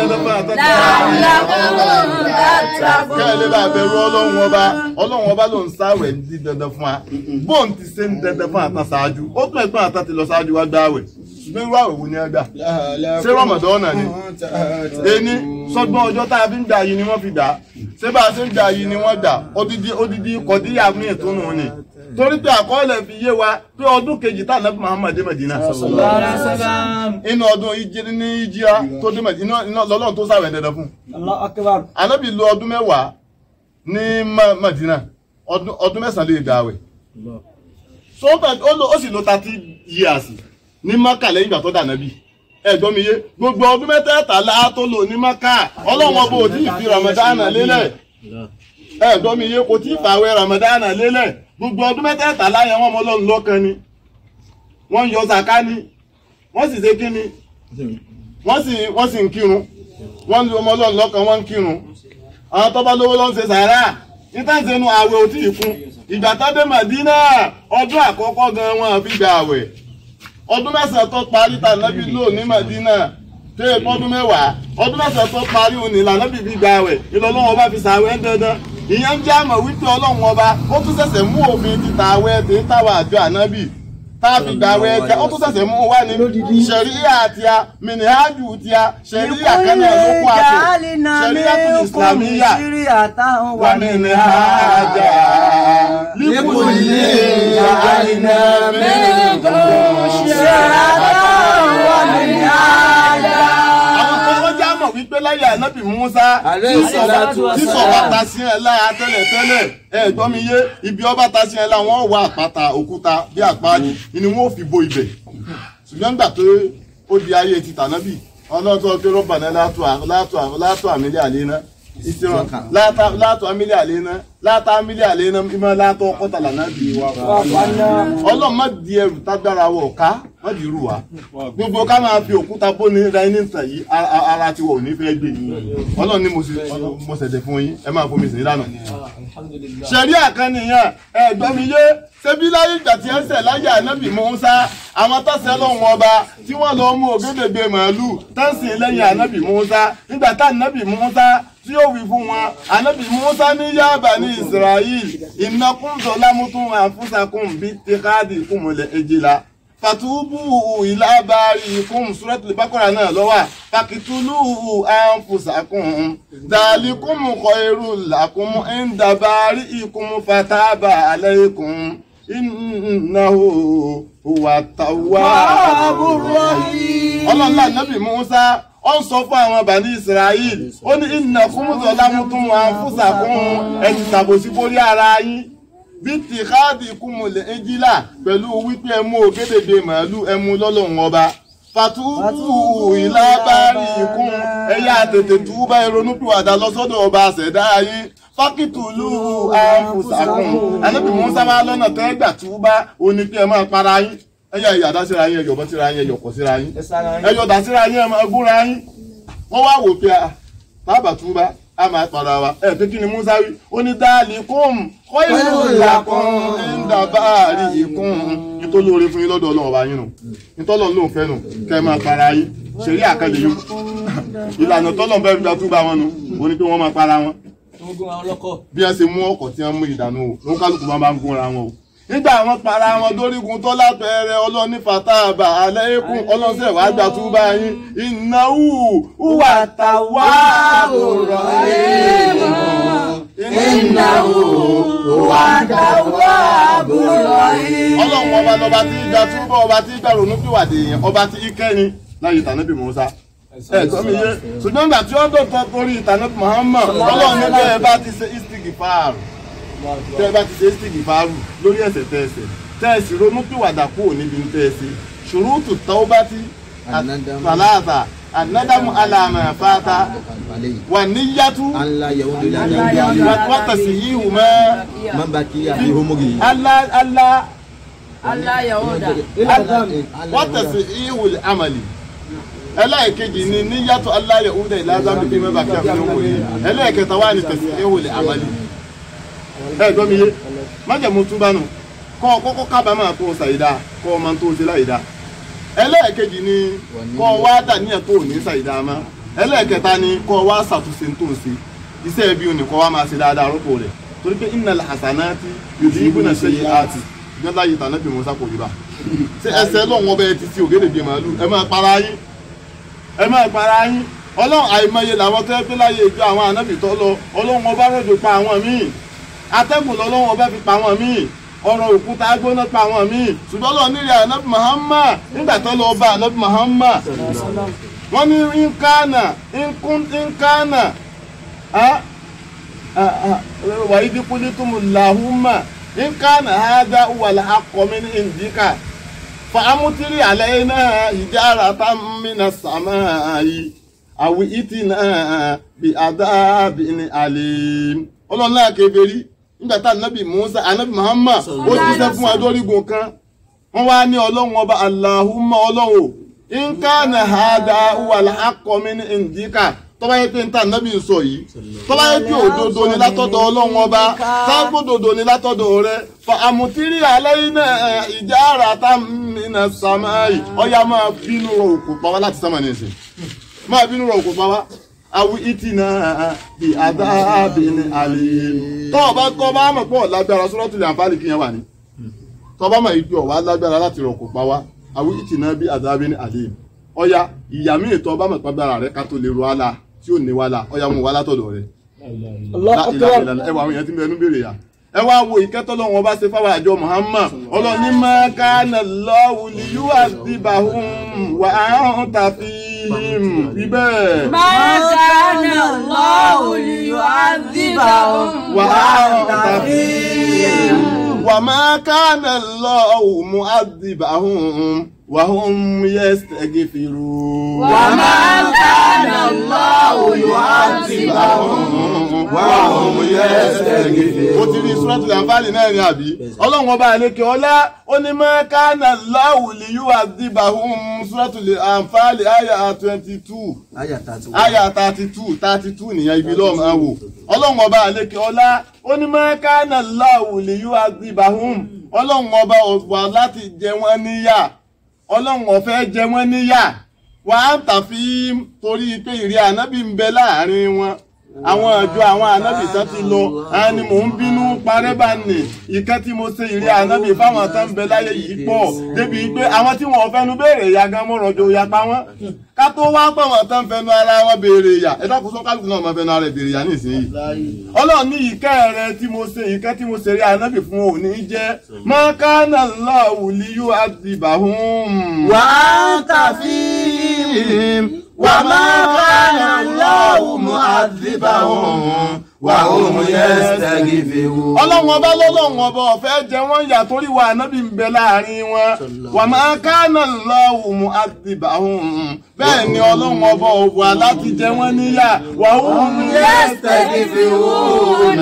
la'allakum tattaqun. kẹ́lẹ́ bá bẹ̀rù ọlọ́run ọba ọlọ́run ọba ló ń sáwẹ̀ ní dandan fún wa bóun ti ṣe ń dandan fún àtà ṣáájú ó tún ẹ̀gbọ́n àtà ti lọ ṣáájú wá gbáwẹ̀ ṣùgbọ́n irú àwẹ̀ wo ni ẹ gbà ṣé Ramadan náà ni ẹni sọgbọ́n ọjọ́ tá a fi ń gbà yìí ni wọ́n fi dà ṣé bá a ṣe ń jà yìí ni wọ́n jà odidi odidi kọ̀díyà míì tó nù ní torí pé àkọọ́lẹ̀ fi yé wa pé ọdún kejì tá ànábì Muhammad dé Mẹdínà inú ọdún ìjírí ní ìjíra tó dé Mẹdínà lọ́lọ́run tó ṣàwẹ̀ dandan fún ànábì lo ọdún mẹ́wàá ní Mẹdínà ọdún mẹ́sàn-án lè gbà àwẹ̀ ó sì lo thirty years ní Mákà lẹ́yìn ìgbà tó dà ànábì ẹ̀gbọ́n mi yé gbogbo ọdún mẹ́tẹ̀ẹ̀tàlá tó lò ní Mákà ọlọ́run ọba ò tí ì fi Ramadana lélẹ̀ ẹ̀gbọ́n mi yé kò tí ì fàwẹ̀ Ramadana lélẹ̀ gbogbo ọdún mẹ́tẹ̀ẹ̀tàlá yẹn wọ́n mọ Ọlọ́run lọ́kan ni wọ́n yọ zaka ni wọ́n sì ṣe kíni wọ́n sì wọ́n sì ń kírun wọ́n lu ọmọ Ọlọ́run lọ́kan wọ́n ń kírun àwọn tó bá lówó ló ń ṣe sàárà nítàǹsẹ̀nu àwẹ̀ ò tí ì kún ìgbà tó dé Mádínà ọdún àkọ́kọ́ gan wọn àfi gbà àwẹ̀ ọdún mẹ́sàn-án tó parí tànábì lò ní Mádínà tó yẹ ọdún mẹ́wàá ọdún mẹ́sàn-án tó parí òní lànábì fi gbà àwẹ̀ ìlọ́lọ́wọ́ bá fi sàwẹ̀ ń dandan ìyẹn ń jẹ́ àmọ̀ wípé ọlọ́run ọba ó tún ṣẹ̀ṣẹ̀ mú òfin títa àwẹ̀ tí ń tàwa àjọ ànábì táàbì gbàwẹ̀ ẹja ó tún ṣẹ̀ṣẹ̀ mú wá ní ṣẹ̀ríyà àti a mìnìhájú ti a ṣẹ̀ríyà kan náà ló kó àpò ṣẹ̀ríyà tó ní ìsìlámíyà wà ní mìnìhájà lípò ilé àìnà mẹ́rin ṣẹ̀ríyà wà ní mìnìhájà. Wípé láyé ànábì Mùsá tí sọ̀bà ta sí ẹ lára tẹ́lẹ̀tẹ́lẹ̀ ẹ̀gbọ́n mi yé ibi ọba ta sí ẹ lára wọ́n wá àpáta òkúta bí àpáàdì ni wọ́n ò fi bo ibẹ̀ ṣùgbọ́n nígbà tó ó di ayé ti tànábì ọlọ́tọ́ pé rọ́bà náà látọ̀ àmìlẹ̀ àlẹ́ náà ìṣirò látọ̀ àmìlẹ̀ àlẹ́ náà látọ̀ àmìlẹ̀ àlẹ́ náà ìmọ̀ látọ̀ ọkọ̀tàlà náà di wa. Ọlọ́run má di ẹrù tágbára wọ̀ ká má di irú wa gbogbo ká máa fi òkúta bóni ra ẹni tàn yìí ara tiwọ̀ ò ní fẹ́ gbé Ọlọ́run ní mo ṣẹ̀dẹ̀ fún yín ẹ máa fomi sí lánàá. ṣẹ̀rí àkànnìyàn ẹ̀gbọ́n mi yé ṣebí láyé ìgbà tí ẹ ń ṣẹ̀ láyé ànábì Mùsá àwọn tọ́sẹ̀ lọ́hùn ọba tí wọ́n lọ mú ògédègbè màálù tẹ́sìn lẹ́yìn ànábì Mùsá nígbà tá ànábì Mùsá tí ó wí fún wọn ànábì Mùsá ní yá bani Israel innakum zalamtum anfusakum bittikhadikum al-ijla fatubu ila bariikum suratul Baqara náà lọ́wọ́ fakitulu anfusakum dhalikum khairul lakum inda bariikum fataba alaykum innahu huwa tawwabur rahim. Ọlọ́run náà Nábì Mùsá ó ń sọ fún àwọn bani Israel ó ní innakum zalamtum anfusakum ẹ ti ṣàbòsí borí ara yín bittikhadikum al-ijla pẹ̀lú wípé ẹ mú ògédègbè màálù ẹ mú lọ́lọ́run ọba fatubu ila bariikum ẹ̀yà tètè túbá ìrònúpìwàdà lọ sọ́dọ̀ ọba àṣẹ̀dá ayé fákìtùlù anfusakum ànábì Mùsá máa lọ́nà tẹ́gbà túbá òní pé ẹ máa para yín ẹ̀yà ìyàdá síra yín ẹ̀yọ̀ bọ́ síra yín ẹ̀yọ̀ kọ̀ síra yín ẹ̀yọ̀ dà síra yín ẹ̀gúnra yín wọ́n wá wò pé tábà túbá a máa para wa ẹ̀ pé kí ni Mùsá wí ó ní dhalikum khairul lakum inda bariikum nítorí oore fún yín lọ́dọ̀ Ọlọ́run ọba yín nù nítorí Ọlọ́run ló ń fẹ́ nù kẹ́ ẹ máa para yín ṣẹ̀rí àkàlẹ̀ yín ìlànà tọ́lọ́run fẹ́ gba túbà wọn nù ó ní pé wọ́n máa para wọn bí wọ́n ṣe mú ọkọ̀ tí wọ́n mú ìdáná o ló ń kálukú máa bá ń gúnra wọn o nígbà wọn para wọn dórígun tó lápẹẹrẹ Ọlọ́run ní fataba alaykum Ọlọ́run ṣe wàá gba túbà yín innahu huwa tawwabur rahim innahu huwa tawwabur rahim. Ọlọ́run ọba lọba tí gba túbọ̀ ọba tí gba ronúpìwàdà èèyàn ọba tí kẹ́ni láyé tànábì Mùsá ẹ gbọ́ mi yé ṣùgbọ́n nígbà tí wọ́n dọ̀tọ̀ torí tànábì Muhammad Ọlọ́run ní bẹ́ẹ̀ bá ti ṣe istighfar tẹ́ ẹ bá ti ṣe istighfar lórí ẹ̀ṣẹ̀ tẹ́ ẹ̀ṣẹ̀ tẹ́ ẹ sì ronúpìwàdà kúrò níbi tẹ́ ẹ ṣe ṣurutu tawbati thalatha annadamu ala ma fata wa niyyatu wa tasyihu ma Allah Allah Allah yahuda wa tasyihu al-amali ẹlẹ́ẹ̀kejì ni níyàtọ̀ aláyẹ̀ òun dẹ̀ ìlàzámi bí mẹ́bàá kí a fi ń wòye ẹlẹ́ẹ̀kẹta wà ní tẹ̀sí ẹ̀wòlẹ̀ àmàlì ẹ̀gbọ́n mi yé májẹ̀mú túbá nù kọ́ kọ́kọ́ kábàámà kó o ṣàìdá kọ́ ọmọ tó o ṣe láìdá ẹlẹ́ẹ̀kejì ni kọ́ wá dàníyàn tó o ní ṣàìdá mọ́ ẹlẹ́ẹ̀kẹta ni kọ́ wá ṣàtúnṣe tó o ṣe iṣẹ́ ẹbí o ní kọ́ wá máa ṣe dáadáa rọ́pò rẹ̀ torí pé innal hasanati yudhibuna sayyi'ati gbọ́dá yìí tànà bí Mùsá kò rí bá ṣe ẹsẹ̀ lọ́wọ́ bẹ́ẹ̀ ti ti ògèdègbè màálù ẹ máa para yín ẹ máa para yín ọlọ́run àìmọye làwọn tó yẹ pé láyé ìjọ àwọn ànábì tó lọ ọlọ́run ọba rọ̀jò pa àwọn míì atẹ́gùn lọ́lọ́run ọba fi pa àwọn míì ọ̀rọ̀ òkúta gbóná pa àwọn míì ṣùgbọ́n lọ nílẹ̀ ànábì Muhammad nígbà tó lọ bá ànábì Muhammad wọ́n ní nkánà nkánà wàyídí kúlítùmù làhùmà nkánà hádà wàlà akọ̀mí ìdíkà fàámútírì àlẹ́ náà ìjára támínà sàmáyì àwì ìtìnà bí àdábì ní àlè ọlọ́run náà kèfèrí nígbà tá ànábì Musa ànábì Muhammad ó jíṣẹ́ fún adórígun kan wọ́n wá ní ọlọ́run ọba Allahumma ọlọ́run nkánà hádà wàlà akọ̀mí ìdíkà tọ́ba yẹ pé níta ànábì ń sọ yìí tọ́ba yẹ pé òdodo ni látọ̀dọ̀ ọlọ́run ọba ságbódodo ni látọ̀dọ̀ rẹ fa àmùtírí aláìní ìjára támínà sàmáì ọ̀yà máa bínú rọ òkú pa wá láti sámà ní ìsìn máa bínú rọ òkú pa wá awi ìtìnà bí àdábì ní àlè tọ́ba tọ́ba mọ̀ pọ̀ lágbára Suratul Anfal kí yẹn wà ní tọ́ba mọ̀ ìjọ wà lágbára láti rọ òkú pa wá awi ìtìnà bí àdábì ní àlè ọ̀yà ìyá mi ìtọ́ bá mọ̀ pàgbára rẹ ká tó lè ro àlà tí ò ní wàhálà ọ̀yà mú wàhálà tọ̀dọ̀ rẹ̀ ẹ wà àwọn èèyàn tí mo ẹnu béèrè yà ẹ wá wo ìkẹ́tọ́ lọ́wọ́ bá ṣe fáwọn àjọ Muhammad ọlọ́ni máa kana Allahu liyu'adhibahum wa anta fihim ibẹ̀. máa kana Allahu liyu'adhibahum wa anta fihim. wa ma kana Allahu mu'adhibahum wa hum yastaghfirun. wa ma kana Allahu yu'adhibahum wa hum yastaghfirun. ó ti rí Suratul Anfal náà ní àbí ọlọ́run ọba àlékè ọlá ó ní ma kana Allahu liyu'adhibahum Suratul Anfal àyà twenty two àyà thirty two thirty two nìyẹn ibi lọ́ọ̀ máa wò ọlọ́run ọba àlékè ọlá ó ní ma kana Allahu liyu'adhibahum ọlọ́run ọba ọ̀gbà láti jẹ wọ́n níyà ọlọ́run ọ̀fẹ́ jẹ wọ́n níyà wà á ń tàfi torí pé ìrẹ́ ànábì ń bẹ láàrin wọn àwọn àjọ àwọn ànábì tán ti lọ àwọn ni mò ń bínú parẹ́ bá nì ìkẹ́ tí mo ṣe ìrẹ́ ànábì fáwọn tán ń bẹ láyé yìí pọ̀ débi pé àwọn tí wọn ò fẹnu béèrè ìyá gan mọ́ rọjò ìyá pa wọ́n ká tó wá pọ̀ wọn tán fẹnu ara wọn béèrè ìyá ẹ dákun sọ kálukú náà máa fẹnu ara rẹ̀ béèrè ìyá nísìnyí ọlọ́run ní ìkẹ́ rẹ tí mo ṣe ìkẹ́ tí mo ṣe rí ànábì fún òní jẹ́ ma kana Allahu liyu'adhibahum wa anta fihim wa ma kana Allahu mu'adhibahum wa hum yastaghfirun. ọlọ́run ọba lọ́lọ́run ọba ọ̀fẹ́ jẹ wọ́n yà torí wa ànábì ń bẹ láàrin wọn wa ma kana Allahu mu'adhibahum bẹ́ẹ̀ ni ọlọ́run ọba ọ̀bọ̀ láti jẹ wọ́n níyà wa hum yastaghfirun.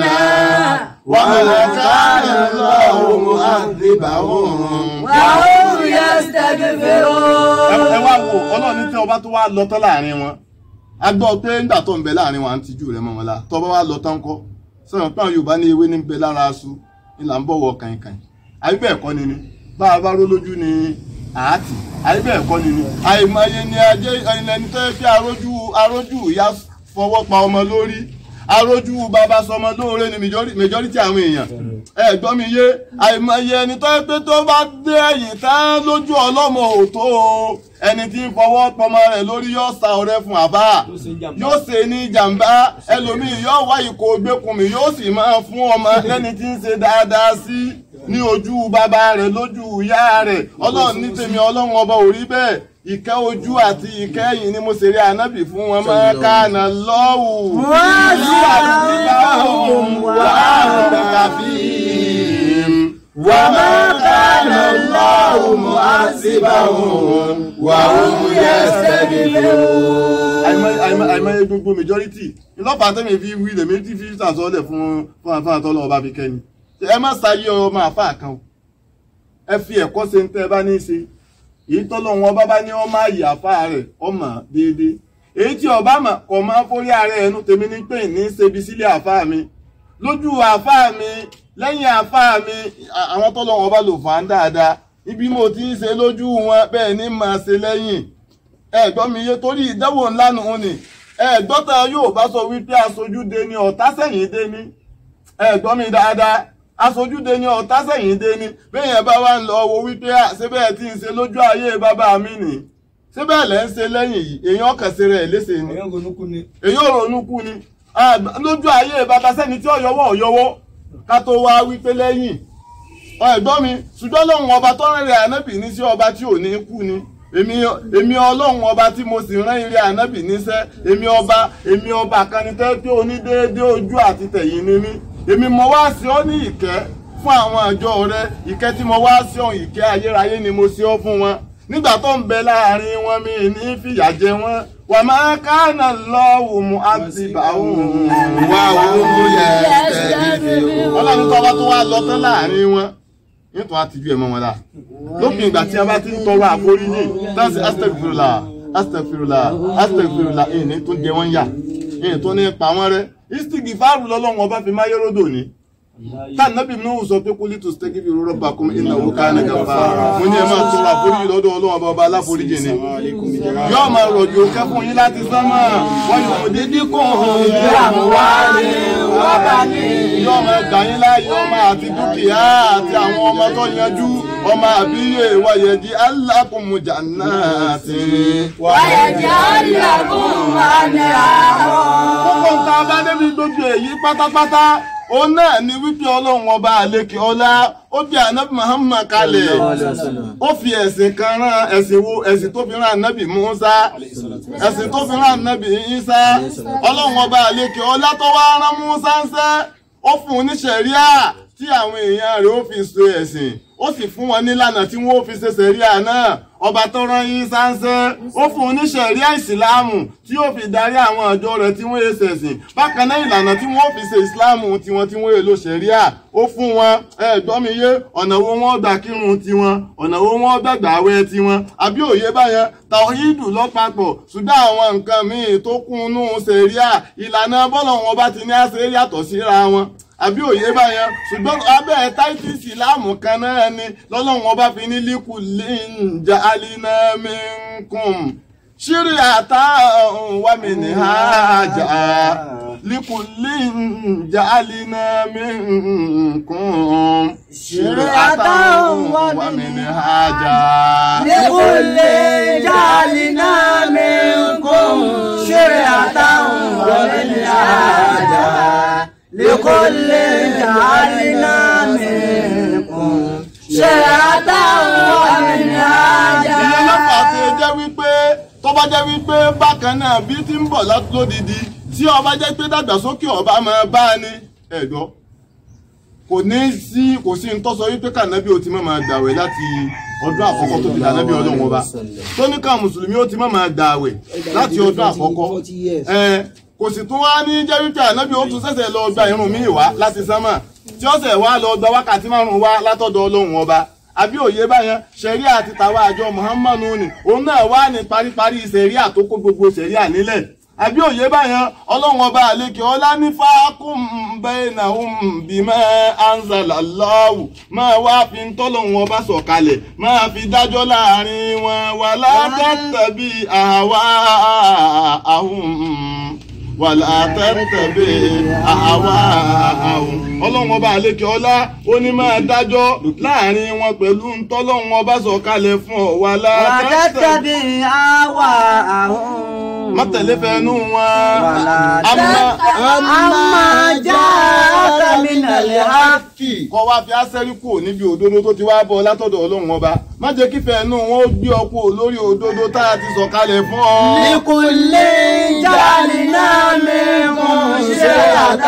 wa ma kana Allahu mu'adhibahum wa hum yastaghfirun. ẹ wá wo ọlọ́run ní tí ọba tó wá lọ tán láàrin wọn a gbọ́ pé nígbà tó ń bẹ láàrin wọn à ń tijú rẹ̀ mọ́ wọn la tó bá wá lọ tán kọ́ sọ̀rọ̀ pé àwọn Yorùbá ní ewé ní bẹ lára aṣọ ni là ń bọ̀wọ̀ kàìnkàìn àbí bẹ́ẹ̀ kọ́ ni ni bá a bá ró lójú ni àátì àbí bẹ́ẹ̀ kọ́ ni ni àìmọye ni ajé ẹni tó yẹ kí arójú arójú ìyá fọwọ́ pa ọmọ lórí arójú bàbá sọmọ lóore ni majority àwọn èèyàn ẹ gbọ́ mi yé àìmọye ẹni tó yẹ pé tó bá dé ẹ̀yìn tán lójú ọlọ́mọ òtó ẹni tí ń fọwọ́ pọmọ rẹ̀ lórí yóò sa ọ̀rẹ́ fún àbá yóò ṣe ní jàǹbá ẹlòmíì yóò wá ìkó gbẹ́kùnmí yóò sì máa fún ọmọ ẹni tí ń ṣe dáadáa sí ní ojú bàbá rẹ̀ lójú ìyá rẹ̀ ọlọ́run ní tèmi ọlọ́run ọba ò rí bẹ́ẹ̀ ìkẹ́ ojú àti ìkẹ́ ẹ̀yìn ni mo ṣe rí ànábì fún wọn máa kana Allahu yu'adhibahum wa anta fihim wa ma kana Allahu mu'adhibahum wa hum yastaghfirun. àìmọye gbogbo majority ìlọ́pàá tẹ́mi fi wí lèmi tí fi sàsọ́lẹ̀ fún fún àfáà tọ́lọ́ ọba fi kẹ́ni ẹ má ṣayé ọmọ àfáà kan ẹ fi ẹ̀kọ́ ṣe ń tẹ́ bá ní í ṣe èyí tọ́lọ́ wọn bá bá ní ọmọ àyè àfáà rẹ̀ ọmọ déédéé èyí tí ọba mà kọ̀ máa forí ara ẹnu tèmi ní pé ní ṣebi sílé àfáà mi lójú àfáà mi lẹ́yìn àfáà mi àwọn tọ́lọ́ wọn bá lò fà ń dáadáa ibi mo ti ń ṣe lójú wọn bẹ́ẹ̀ ni màá ṣe lẹ́yìn ẹ̀gbọ́n mi yé torí ìdánwò ńlá nù ní ẹ̀gbọ́ta yóò bá sọ wípé aṣojúde ni ọ̀tá sẹ́yìn dé ní ẹ̀gbọ́n mi dáadáa aṣojúde ni ọ̀tá sẹ́yìn dé ní bẹ́yẹn bá wá ń lọ wo wípé ṣé bẹ́ẹ̀ tí ń ṣe lójú ayé bàbá mi nì ṣé bẹ́ẹ̀ lẹ́ ń ṣe lẹ́yìn yìí èèyàn kàn ṣe rẹ̀ léṣe ni èèyàn ronú kú ni lójú ayé bàbá sẹ́ni tí ọ̀yọ́wọ́ ọ̀yọ́wọ́ ká tó wá wípé lẹ́yìn ẹ̀gbọ́n mi ṣùgbọ́n lóhun ọba tó rẹ̀ rẹ̀ ànábì ní sí ọba tí ò ní kú ni èmi èmi ọlọ́run ọba tí mo sì rán ire ànábì níṣẹ́ èmi ọba èmi ọba kan ní tẹ́ pé onídéédé ojú àti tẹ̀yìn ni mí èmi mo wá sí ọ ní ìkẹ́ fún àwọn àjọ rẹ ìkẹ́ tí mo wá sí ọ ìkẹ́ ayérayé ni mo sí ọ fún wọn nígbà tó ń bẹ láàrin wọn mi ní fìyà jẹ wọn wà máa kánà lọ́wọ́ mu àti bàwọn wà ó yẹ tẹ̀lé ọlọ́run tó bá tó wá lọ tán láàrin wọn nítorí àtijú ẹ̀ mọ́ wọn la lópin ìgbà tí a bá ti ń tọrọ àforíjì dáńsì astagfirullah astagfirullah astagfirullah èyí ní tó jẹ wọ́n yà èyí tó ní pa wọ́n rẹ́ istighfaru lọ́lọ́run ọba fi máyé ródò ní táà nábì Nuhu sọ pé kúlí tó staghfiru rabbakum innahu kana ghaffara mo ní ẹ máa tọrọ àforíjì lọ́dọ̀ ọlọ́run ọba ọba aláforíjì ni yóò máa rọ̀jò òkè fún yín láti sánmà wọ́n yóò dídí kò hàn bí àmúwálé wọ́n bá ní yóò máa gbà yín láàyè ọmọ àti dúkìá àti àwọn ọmọ tó yanjú ọmọ àbíyè wàyẹ̀dí alákùn jannati wàyẹ̀dí alákùn ànàrà. gbogbo nǹkan bá débi gbogbo èyí pátápátá ó náà ni wípé ọlọ́run ọba àlekè ọlá ó bí ànábì Muhammad kalẹ̀ ó fi ẹ̀sìn kan rán ẹ̀sìn wo ẹ̀sìn tó fi rán ànábì Musa ẹ̀sìn tó fi rán ànábì Isa ọlọ́run ọba àlekè ọlá tó wá rán Musa ń sẹ́ ó fún un ní ṣẹ̀ríà tí àwọn èèyàn rẹ̀ ó fi ṣe ẹ̀sìn ó sì fún wọn nílànà tí wọ́n ó fi ṣe ṣẹ̀ríà náà ọba tó rán Ìsá ń ṣẹ́ ó fún un ní ṣẹ̀ríà ìsìláàmù tí ó fi darí àwọn ọjọ́ rẹ̀ tí wọ́n yé ṣẹ̀sìn bákan náà ìlànà tí wọ́n ó fi ṣe ìsìláàmù tiwọn tí wọ́n yé lo ṣẹ̀ríà ó fún wọn ẹ̀gbọ́n mi yé ọ̀nà wo wọ́n gbà kírun tiwọn ọ̀nà wo wọ́n gbà gbààwẹ̀ tiwọn àbí òye báyẹn tàwíìdù lọ́pàpọ̀ ṣùgbọ́n àwọn nǹkan míì tó kúnnú ṣẹ̀ríà ìlànà bọ́lọ̀ wọn bá ti ní àṣẹ yàtọ̀ síra wọn àbí òye báyẹn ṣùgbọ́n abẹ́ táìtìsì láàmù kan náà ni lọ́lọ́run ọba fi ní líkù líǹjà alínàmínkùn ṣírí àtàwọn wà mí ní àjà líkù líǹjà alínàmínkùn ṣírí àtàwọn wà mí ní àjà líkù líǹjà alínàmínkùn ṣírí àtàwọn wà mí ní àjà. لكل جعلنا منكم شرعة ومنهاجا. ìyẹn lọ́pàá tó jẹ́ wípé tó bá jẹ́ wípé bákan náà bí tí ń bọ̀ lódìdí tí ọba jẹ́ pé dàgbàsókè ọba máa bá a ní ẹ̀gbọ́ kò ní sí kò sí ń tọ́sọ wípé kànábì ó ti máa gbààwẹ̀ láti ọdún àkọ́kọ́ tó fi kànábì ọlọ́run ọba tó ní ká mùsùlùmí ó ti máa gbààwẹ̀ láti ọdún àkọ́kọ́ kò sì tún wá ní jẹ́ wípé ànábì ó tún ṣẹ̀ṣẹ̀ lọ gba irun míì wá láti sánmà tí ó ṣẹ̀ wá lọ gba wákàtí márùn-ún wá látọ̀dọ̀ ọlọ́run ọba àbí òye báyẹn ṣẹ̀ríà àti tàwa àjọ Muhammadu ni òun náà wá ní paríparí ṣẹ̀ríà tó kó gbogbo ṣẹ̀ríà nílẹ̀ àbí òye báyẹn ọlọ́run ọba àlekè ọlá ní fáákùn bainahum bima anzalallahu máa wá fi ń tọ́lọ́run ọba sọ̀kalẹ̀ máa fi dájọ́ láàrin wọn wala tattabi ahwaahum wàlá tẹ́tẹ̀bẹ̀ àwa àwọn ọlọ́run ọba àlékè ọlá ó ní máa dájọ́ láàrin wọn pẹ̀lú ntọ́lọ́run ọba sọ̀kalẹ̀ fún ọ wàlá tẹ́tẹ̀bẹ̀ àwa àwọn. má tẹ̀lé fẹ́nu wọn. àmà já àtàmínàlẹ̀ áfì. kọ́ wá fi àṣẹ́rí kù níbi òdodo tó ti wá bọ̀ látọ̀dọ̀ ọlọ́run ọba má jẹ́ kí fẹ́nu wọn ó gbé ọ kú lórí òdodo tá a ti sọ̀kalẹ̀ fún ọ. ìkùnlé jáde náà منكم شرعة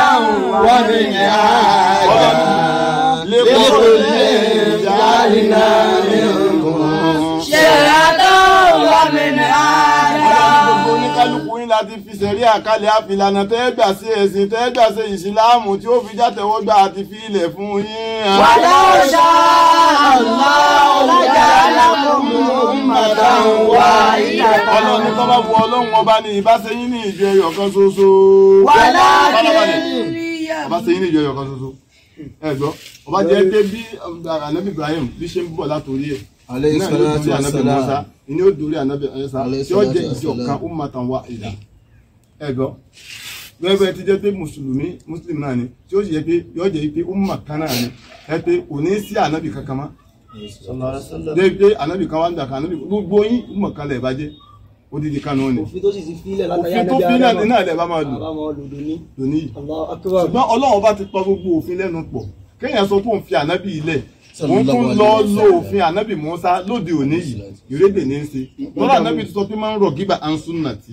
ومنهاجا لكل جعلنا منكم شرعة ومنهاجا. oníkálukú yín láti fi ṣẹ̀rí àkàlẹ̀ àfìlànà tẹ́gbà sí ẹ̀sìn tẹ́gbà sí ìsìláàmù tí ó fi játẹ̀wọ́gbà àti fi ilẹ̀ fún yín. ولو شاء الله لجعلكم أمة واحدة. ọlọ́run tó bá bu ọlọ́run ọba ní ìbáṣe yín ní ìjọ ẹyọ kan ṣoṣo. ولكن ìbáṣe yín ní ìjọ ẹyọ kan ṣoṣo. ẹ gbọ́ ọba jẹ́ pé bí ànábì Ibrahim bí ṣe ń bọ̀ látòrí ẹ̀ náà ló dórí ànábì Mùsá ní ó dórí ànábì Ìsá tí ó jẹ́ ìjọ kan ummatan wahida. ẹ gbọ́ gbẹ́gbẹ́ ti jẹ́ pé mùsùlùmí mùsùlùmí náà ni tí ó sì yẹ pé yọ jẹ́ pé umma kan náà ni ẹ pé kò ní sí ànábì kankan mọ́ déédéé ànábì kan wá ń dà kan ànábì gbogbo yín mọ̀ kan lẹ̀ bàjẹ́ odidi kan náà ni òfin tó sì ti fílẹ̀ látàrí òfin tó fílẹ̀ náà lẹ̀ bá máa lò lónìí lónìí ṣùgbọ́n ọlọ́run bá ti pa gbogbo òfin lẹ́nu pọ̀ kéèyàn sọ fún òfin ànábì ilẹ̀ wọ́n tún lọ lo òfin ànábì Mùsá lóde òní yìí ìrédè ní í ṣe lọ́rọ̀ ànábì tó sọ pé máa ń rọ̀ gíba ansúnà tí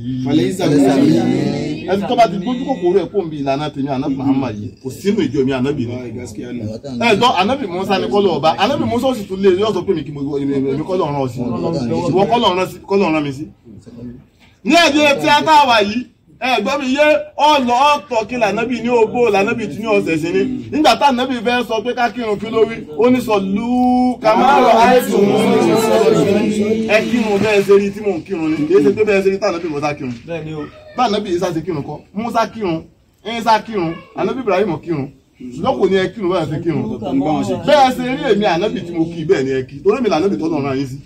ẹni tó bá ti gbójú kòkòrò ẹ̀ kó ń bi ìlànà tèmi ànábì Muhammad yìí kò sínú ìjọ mi ànábì ni ẹ dọ́ ànábì Mùsá ni kọ́lọ̀ ọba ànábì Mùsá ó sì tún lé yọ sọ pé mi kì í kọ́lọ̀ ọ̀ràn ọ sí ìwọ kọ́lọ̀ ọ̀ràn mi sí. ní ẹ̀dẹ̀ tí a tá a wà yìí ẹ̀gbọ́n mi yé ọ̀lọ́ ọ̀tọ̀ kí lànàbì ní ogbó lànàbì tí ní ọ̀sẹ̀ sí ni nígbà tá ànàbì fẹ́ sọ pé ká kírun kí lórí ó ní sọ lú kàmáàrọ̀ àìsùn ẹ kírun bẹ́ẹ̀ ṣe rí tí mò ń kírun ni èyí ṣe pé bẹ́ẹ̀ ṣe rí tá ànàbì Mùsá kírun bá ànàbì Ìsá ṣe kírun kọ́ Mùsá kírun Ìsá kírun ànàbì Ibrahim kírun ṣùgbọ́n kò ní ẹ kírun bẹ́ẹ̀ ṣe kírun bẹ́ẹ̀ ṣe rí èmi ànàbì tí mo kí bẹ́ẹ̀ ni ẹ kí torí mi lànàbì tọ́lọ̀ rán yín sí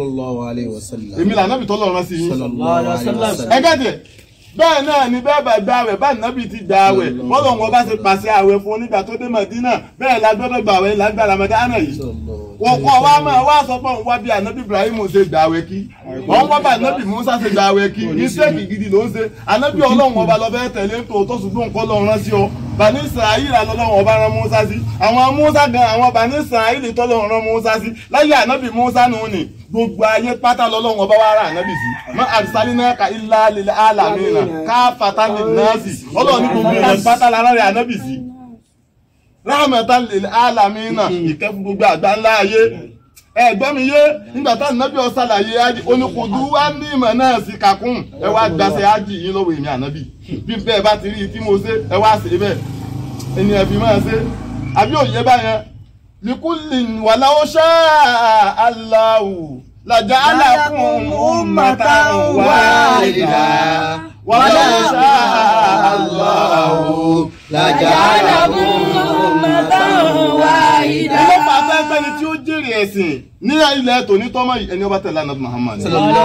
èmi lànàbì tọ́lọ̀ rán sí yín ẹgẹ́ tiẹ̀ bẹ́ẹ̀ náà ni bẹ́ẹ̀ bá gbààwẹ̀ bá nàbì ti gbààwẹ̀ bọ́lọ̀ wọn bá ṣe pàṣẹ àwẹ̀ fún onígbà tó dé Mádínà bẹ́ẹ̀ la gbọ́dọ̀ gbààwẹ̀ lágbára Ramadana yìí wọ́n kọ́ wa máa wá sọ pé òun wá bí ànábì Ibrahim ṣe gbààwẹ̀ kí wọ́n wá bá ànábì Mùsá ṣe gbààwẹ̀ kí mistake gidi ló ń ṣe ànábì Ọlọ́run ọba lọ fẹ́ tẹ̀lé tòótọ́ ṣùgbọ́n nǹkan lọ́run rán sí ọ Bani Israel lọ́lọ́run ọba rán Mùsá sí àwọn Mùsá gan àwọn Bani Israel tọ́lọ́run rán Mùsá sí láyé ànábì Mùsá nù ní gbogbo ayé pátá lọ́lọ́run ọba wá rà ànábì sí má arsalinaka illa lil alamina káfatan linnasi Ọlọ́run ní gbogbo ayé pátá lára rẹ̀ ànábì sí rahmatan lil alamina ìkẹ́ fún gbogbo àgbà ńlá ayé ẹ̀gbọ́n mi yé nígbà tá ànábì ó ṣàlàyé ájì oníkudu wá ní ìmọ̀ náà sí kakún ẹ wá gbàṣẹ ájì yín lọ́wọ́ èmi ànábì bí bẹ́ẹ̀ bá ti rí i tí mo ṣe ẹ wá ṣe bẹ́ẹ̀ ẹni ẹ fi máa ṣe àbí òye báyẹn likullin walau sha'a Allahu laja'alakum ummatan wahida walau sha'a Allahu laja'alakum ummatan wahida. Ilé pàṣẹ ẹgbẹ́ni tí ó jèrè ẹ̀sìn ní ilẹ̀ tòní tọ́mọ̀ ẹni ọba tẹ̀lé ànábì Muhammad.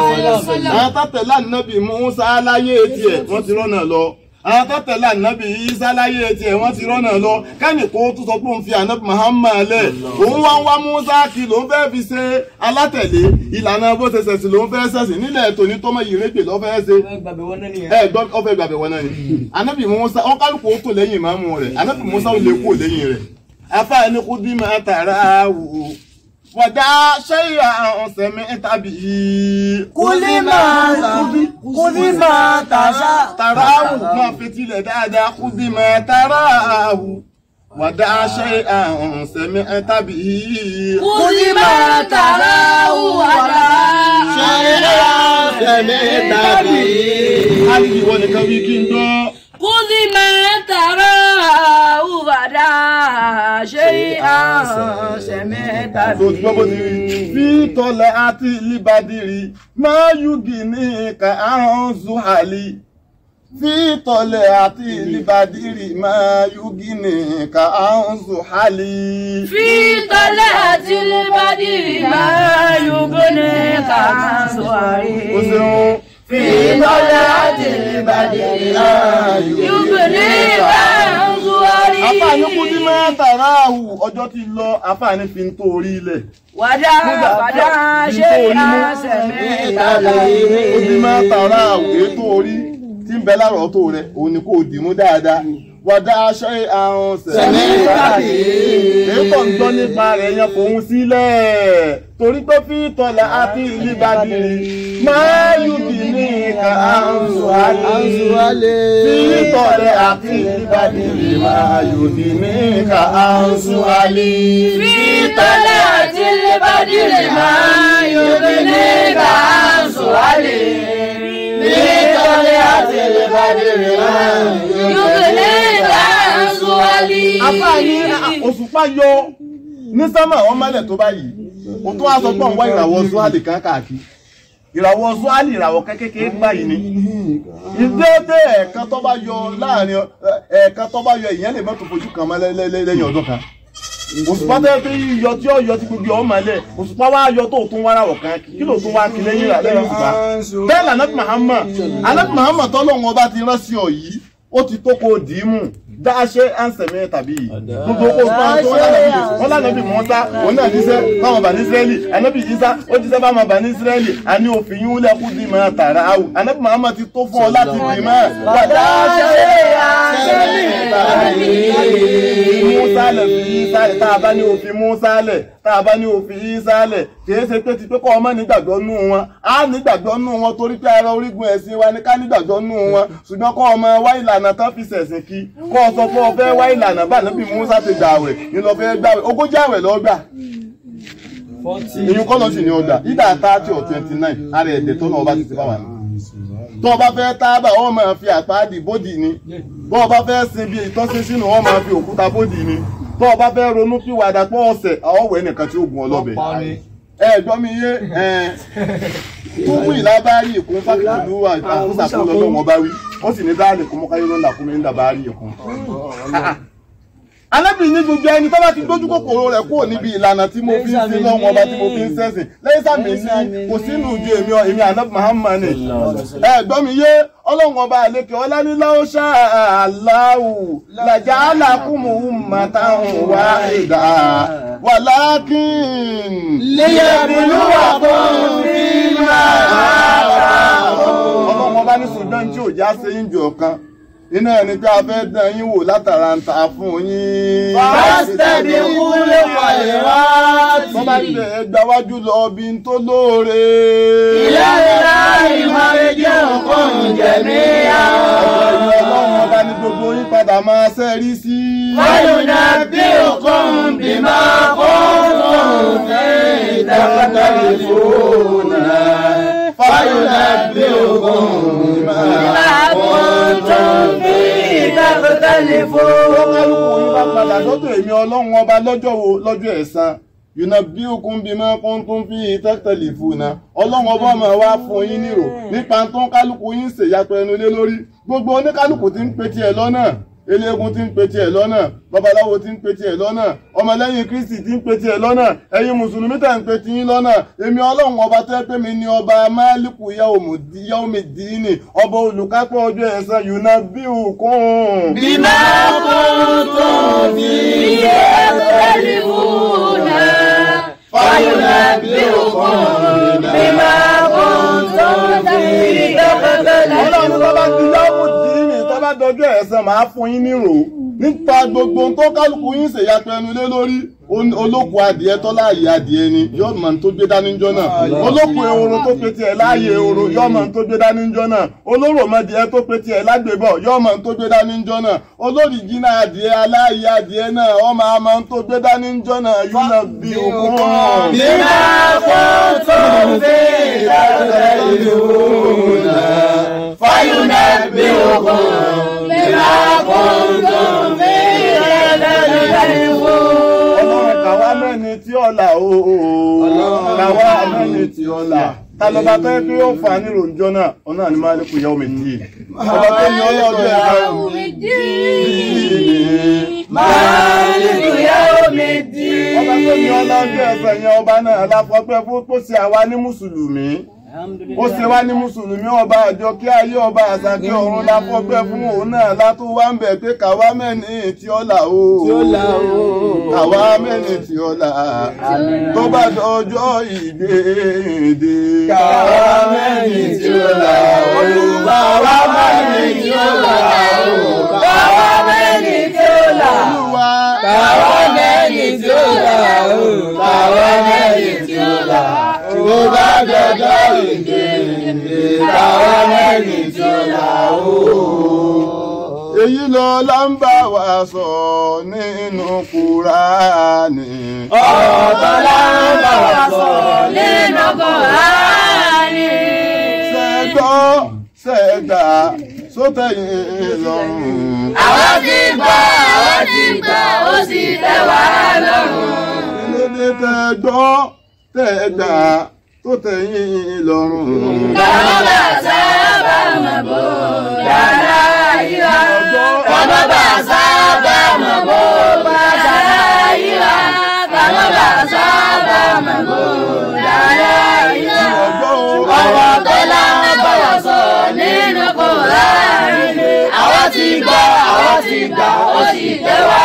Àwọn tá tẹ̀lé ànábì Mùsá láyé tiẹ̀ wọ́n ti rọ́nà lọ. Àwọn tó tẹ̀lé ànábì Ìsá láyé tiẹ̀ wọ́n ti rọ́nà lọ kẹ́ni kó tún sọ pé òun fi ànábì Muhammad lẹ̀ òun wá ń wá Mùsá kí ló ń fẹ́ fi ṣe alátẹ̀lé ìlànà bó ṣe ṣẹ̀sìn ló ń fẹ́ ṣẹ̀sìn nílẹ̀ tòní tó mọ ìrẹ́pẹ̀ lọ́ fẹ́ ṣe ẹ gbọ́ ọ fẹ́ gbàgbẹ́ wọn náà ni ànábì Mùsá wọn kálukú ó tò lẹ́yìn ìmáàmù rẹ̀ ànábì Mùsá ó lè kó lẹ́yìn rẹ̀ afáàní kú bí máa tààrà wò wàdà ṣẹ́yà ọ̀sẹ̀mí tàbí kúlí máa kúlí máa tàṣà tàràwù máa fetílẹ̀ dáadáa kúlí máa tàràwù wàdà ṣẹ́yà ọ̀sẹ̀mí tàbí kúlí máa tàràwù wàdà ṣẹ́yà ọ̀sẹ̀mí tàbí. a ní ìwọ nìkan wí kí n gbọ́. kúlí máa tàràwù wàdà ṣẹ́yà ọ̀sẹ̀mí tàbí. fi tọ́lẹ̀ àti libadiri máa yúgi ní ìka àrùn zuhali fi tọ́lẹ̀ àti libadiri máa yúgi ní ìka àrùn zuhali. fi tọ́lẹ̀ àti libadiri máa yúgi ní ìka àrùn zuhali. o ṣeun. fi tọ́lẹ̀ àti libadiri máa yúgi ní ìka àrùn zuhali. àfààní kú ní mẹ́tàrá àwù ọjọ́ ti lọ àfààní fi ń tó orí ilẹ̀. wàdà wàdà ṣe àṣẹmí tàbí. ó ní mẹ́tàrá àwù ètò orí tí ń bẹ lárọ̀ tó rẹ̀ òun ni kò dìmú dáadáa. wàdà ṣe àrùn sẹ̀mí tàbí. ètò ń gbọ́ nípa rẹ̀ yẹn fòun sílẹ̀ torí pé fi tọ́lá àti ìlíbàdìrì máa yùbí ní ìka àǹsùwálé. fi tọ́lá àti ìlíbàdìrì máa yùbí ní ìka àǹsùwálé. fi tọ́lá àti ìlíbàdìrì máa yùbí ní ìka àǹsùwálé. fi tọ́lá àti ìlíbàdìrì máa yùbí ní ìka àǹsùwálé. àfààní òṣùpá yọ ní sánmà àwọn mọ́lẹ̀ tó báyìí o tó wá sọ pé òun ìràwọ̀ zuhali kan káàkiri ìràwọ̀ zuhali ìràwọ̀ kékeré báyìí ni ìdéédé ẹ̀ẹ̀kan tó bá yọ láàrin ẹ̀ẹ̀kan tó bá yọ ìyẹn lè mọ́tò fojú kan mọ́ lẹ́yìn ọdún kan òṣùpá tẹ́ pé yíyọ tí ó yọ tí gbogbo ọmọ ẹlẹ́ òṣùpá wá yọ tó tún wá ráwọ̀ kan kí ló tún wá kí lẹ́yìn rà lẹ́yìn òṣùpá bẹ́ẹ̀ lànàbì Muhammad ànàbì Muhammad tọ́lọ́run ọba ti rán sí ọ yìí ó ti tó kó dì í mú dáṣẹ́ ànsẹ̀mẹ́ tàbí gbogbo kó wọ́n lánàbí Mùsá òun náà jíṣẹ́ fáwọn bàní Ísírẹ́lì ànábì Ìsá ó jíṣẹ́ fáwọn bàní Ísírẹ́lì àní òfin yín lẹ́kú dì máa tààrà áwù ànábì Muhammad ti tó fún ọ láti dì máa Mùsá lẹ̀ fi Ìsá lẹ̀ tá a bá ní òfin Mùsá lẹ̀ tá a bá ní òfin Ìsá lẹ̀ kìí ṣe pé ti pé kọ́ ọmọ nígbàgbọ́ nù wọn á nígbàgbọ́ nù wọn torí pé ara orígun ẹ̀sìn wa ní ká nígbàgbọ́ nù wọn ṣùgbọ́n kọ́ ọmọ wá ìlànà tán fi ṣẹ̀sìn kí kọ́ ọ sọ pé ọ fẹ́ wá ìlànà bá níbi Mùsá ti gbà àwẹ̀ ní lọ fẹ́ gbàwẹ̀ ogójì àwẹ̀ lọ gbà ìyún kọ́ lọ sí ní ọgbà ìdá thirty or twenty nine ara ẹ̀dẹ̀ tó náà ọba ti ti bá wà ní. tó o bá fẹ́ tábà wọ́n máa fi àpáàdì bódì ni bó o bá fẹ́ sin bí ìtọ́sí sínú wọ́n máa fi òkúta bódì ni tó o bá fẹ́ ronú kí wàdà pọ̀ ọ̀sẹ̀ àwọn ọ̀wẹ́ nìkan tí ó gun ọlọ́bẹ̀. ẹ gbọ́ mi yé túbú ìlábárí ìkún fákìlú àkúsàkú lọ́dọ̀ wọn bá wí ó sì ní dáàlì kún mọ́káyé ló ń là kún mi ń dàbárí ìkún. alábìrin ní gbogbo ẹni tó bá ti gbójú kòkòrò rẹ̀ kúrò níbi ìlànà tí mo fi ń sin lọ́wọ́ ọba tí mo fi ń sẹ́sìn lẹ́yìn sàmì ní kò sínú ìjọ èmi èmi ànábì Muhammad ẹ gbọ́ mi yé ọlọ́run ọba àlekè ọlánilọ́wọ́ ṣáàláwù làjà alákùnmù ummatan wahida walakin liyabluwakum fima ọlọ́run ọba ní Sudan tí ò já ṣe ń jọ kan iná ẹni pé a fẹ́ dán yín wò látara ń ta fún yín. Fásitẹ́bí kúlé pàlẹ́ wá tì. Wọ́n bá tẹ̀ ẹ́ gbáwájú lọ bí n tó lóore. Ilé ìlà ìmọ̀lẹ́jẹ́ òkun jẹ̀mí àwọn. Ọ̀pọ̀ ìlú ọlọ́run ọba ní gbogbo yín padà máa ṣẹ́rí sí. Fáyọ̀nà bí òkun bí máa kó lóun fẹ́ ìdákàtàlẹ̀ fòónà. Fáyọ̀nà bí òkun bí máa kó lóun fẹ́ ìdákàtàlẹ̀ fòónà. Wọ́n bá padà lọ́dọ̀ èmi ọlọ́run ọba lọ́jọ́ wo lọ́jọ́ ẹ̀san. Yunabbi'ukum bima kuntum fihi takhtalifuna. Ọlọ́run ọba máa wá fún yín nírò nípa tó ń kálukú yín ṣèyàtọ̀ ẹnu lé lórí. Gbogbo oníkálukú tí ń pe tiẹ̀ lọ́nà. Eléegun tí ń pe tiẹ̀ lọ́nà. Babaláwo tí ń pe tiẹ̀ lọ́nà. Ọmọlẹ́yìn Kristi tí ń pe tiẹ̀ lọ́nà. Ẹ̀yin Mùsùlùmí tẹ̀ ń pe tiyín lọ́nà. Èmi ọlọ́run ọba tẹ́ pé mi ni ọba Máàlíkù Yawmiddini. Ọba olùkápẹ́ ọjọ́ ẹ̀san Yunabbi'ukum bima kuntum fihi takhtalifuna. Fayunabbi'ukum bima kuntum fihi takhtalifuna. Ọlọ́run tó bá ti Yawmiddini tó bá dọjọ́ ẹ̀san máa fún yín nírò nípa gbogbo tó kálukú yín ṣèyàtọ̀ ẹnu lé lórí. Olóko adìẹ tó láàyè adìẹ ni yóò mọ̀ tó gbé dání jọ náà. Olóko ehoro tó pe tiẹ̀ láàyè ehoro yóò mọ̀ tó gbé dání jọ náà. Olóròmọdìẹ tó pe tiẹ̀ lágbèbọ̀ yóò mọ̀ tó gbé dání jọ náà. Olórìjìnà adìẹ aláàyè adìẹ náà ọmọ àmọ́ tó gbé dání jọ náà Yunabbi'ukum bima kuntum fihi takhtalifuna. Fayunabbi'ukum bima kuntum fihi takhtalifuna. Kàwá mẹ́ni tí ọ̀la ooo. Kàwá mẹ́ni tí ọ̀la. Ta ló bá tẹ́ pé ó fà ní ròjọ́ náà, ọ̀nà ni Máàlíkù Yawmiddin. Ọba tó ní ọlọ́jọ́ ẹ̀ka. Máàlíkù Yawmiddin. Ọba tó ní ọlọ́jọ́ ẹ̀ka yẹn ọba náà láfọ́pẹ́ fún tó ṣe àwa ní Mùsùlùmí. Ó ṣe wá ní Mùsùlùmí ọba àjọ kí ayé ọba àṣàkí ọ̀run láfọ́pẹ́ fún òun náà látó wá ń bẹ̀ pé kàwá mẹ́ni tí ọ̀la ooo. Kàwá mẹ́ni tí ọ̀la tó bá dọjọ́ ìgbéǹde. Kàwá mẹ́ni tí ọ̀la ooo. Kàwá mẹ́ni tí ọ̀la ooo. Kàwá mẹ́ni tí ọ̀la. Kàwá mẹ́ni tí ọ̀la ooo. Kàwá mẹ́ni tí ọ̀la. Tó bá dọjọ́ ìgbéǹde. Kàwá mẹ́ni tí ọ̀la ooo. Èyí lọ la ń bá wa sọ nínú Kùránì. Ọ̀tọ̀ la ń bá wa sọ nínú Kùránì. Ṣẹ́gbọ́ ṣẹ́gbà sótẹ̀yìn lọ́rùn. Àwa ti gbà, àwa ti gbà, ó sì tẹ́ wa lọ́rùn. Ilé tẹ́gbọ́ tẹ́gbà sótẹ̀yìn lọ́rùn. Kàmá bá sábà mọ̀ bó dára yíra. Kàmá bá sábà mọ̀ bó dára yíra. Kàmá bá sábà mọ̀ bó dára yíra. Ọ̀rọ̀ tó la ń bá wa sọ nínú Kùránì. Àwa ti gbọ́, àwa sì gbà ó sì tẹ́wọ́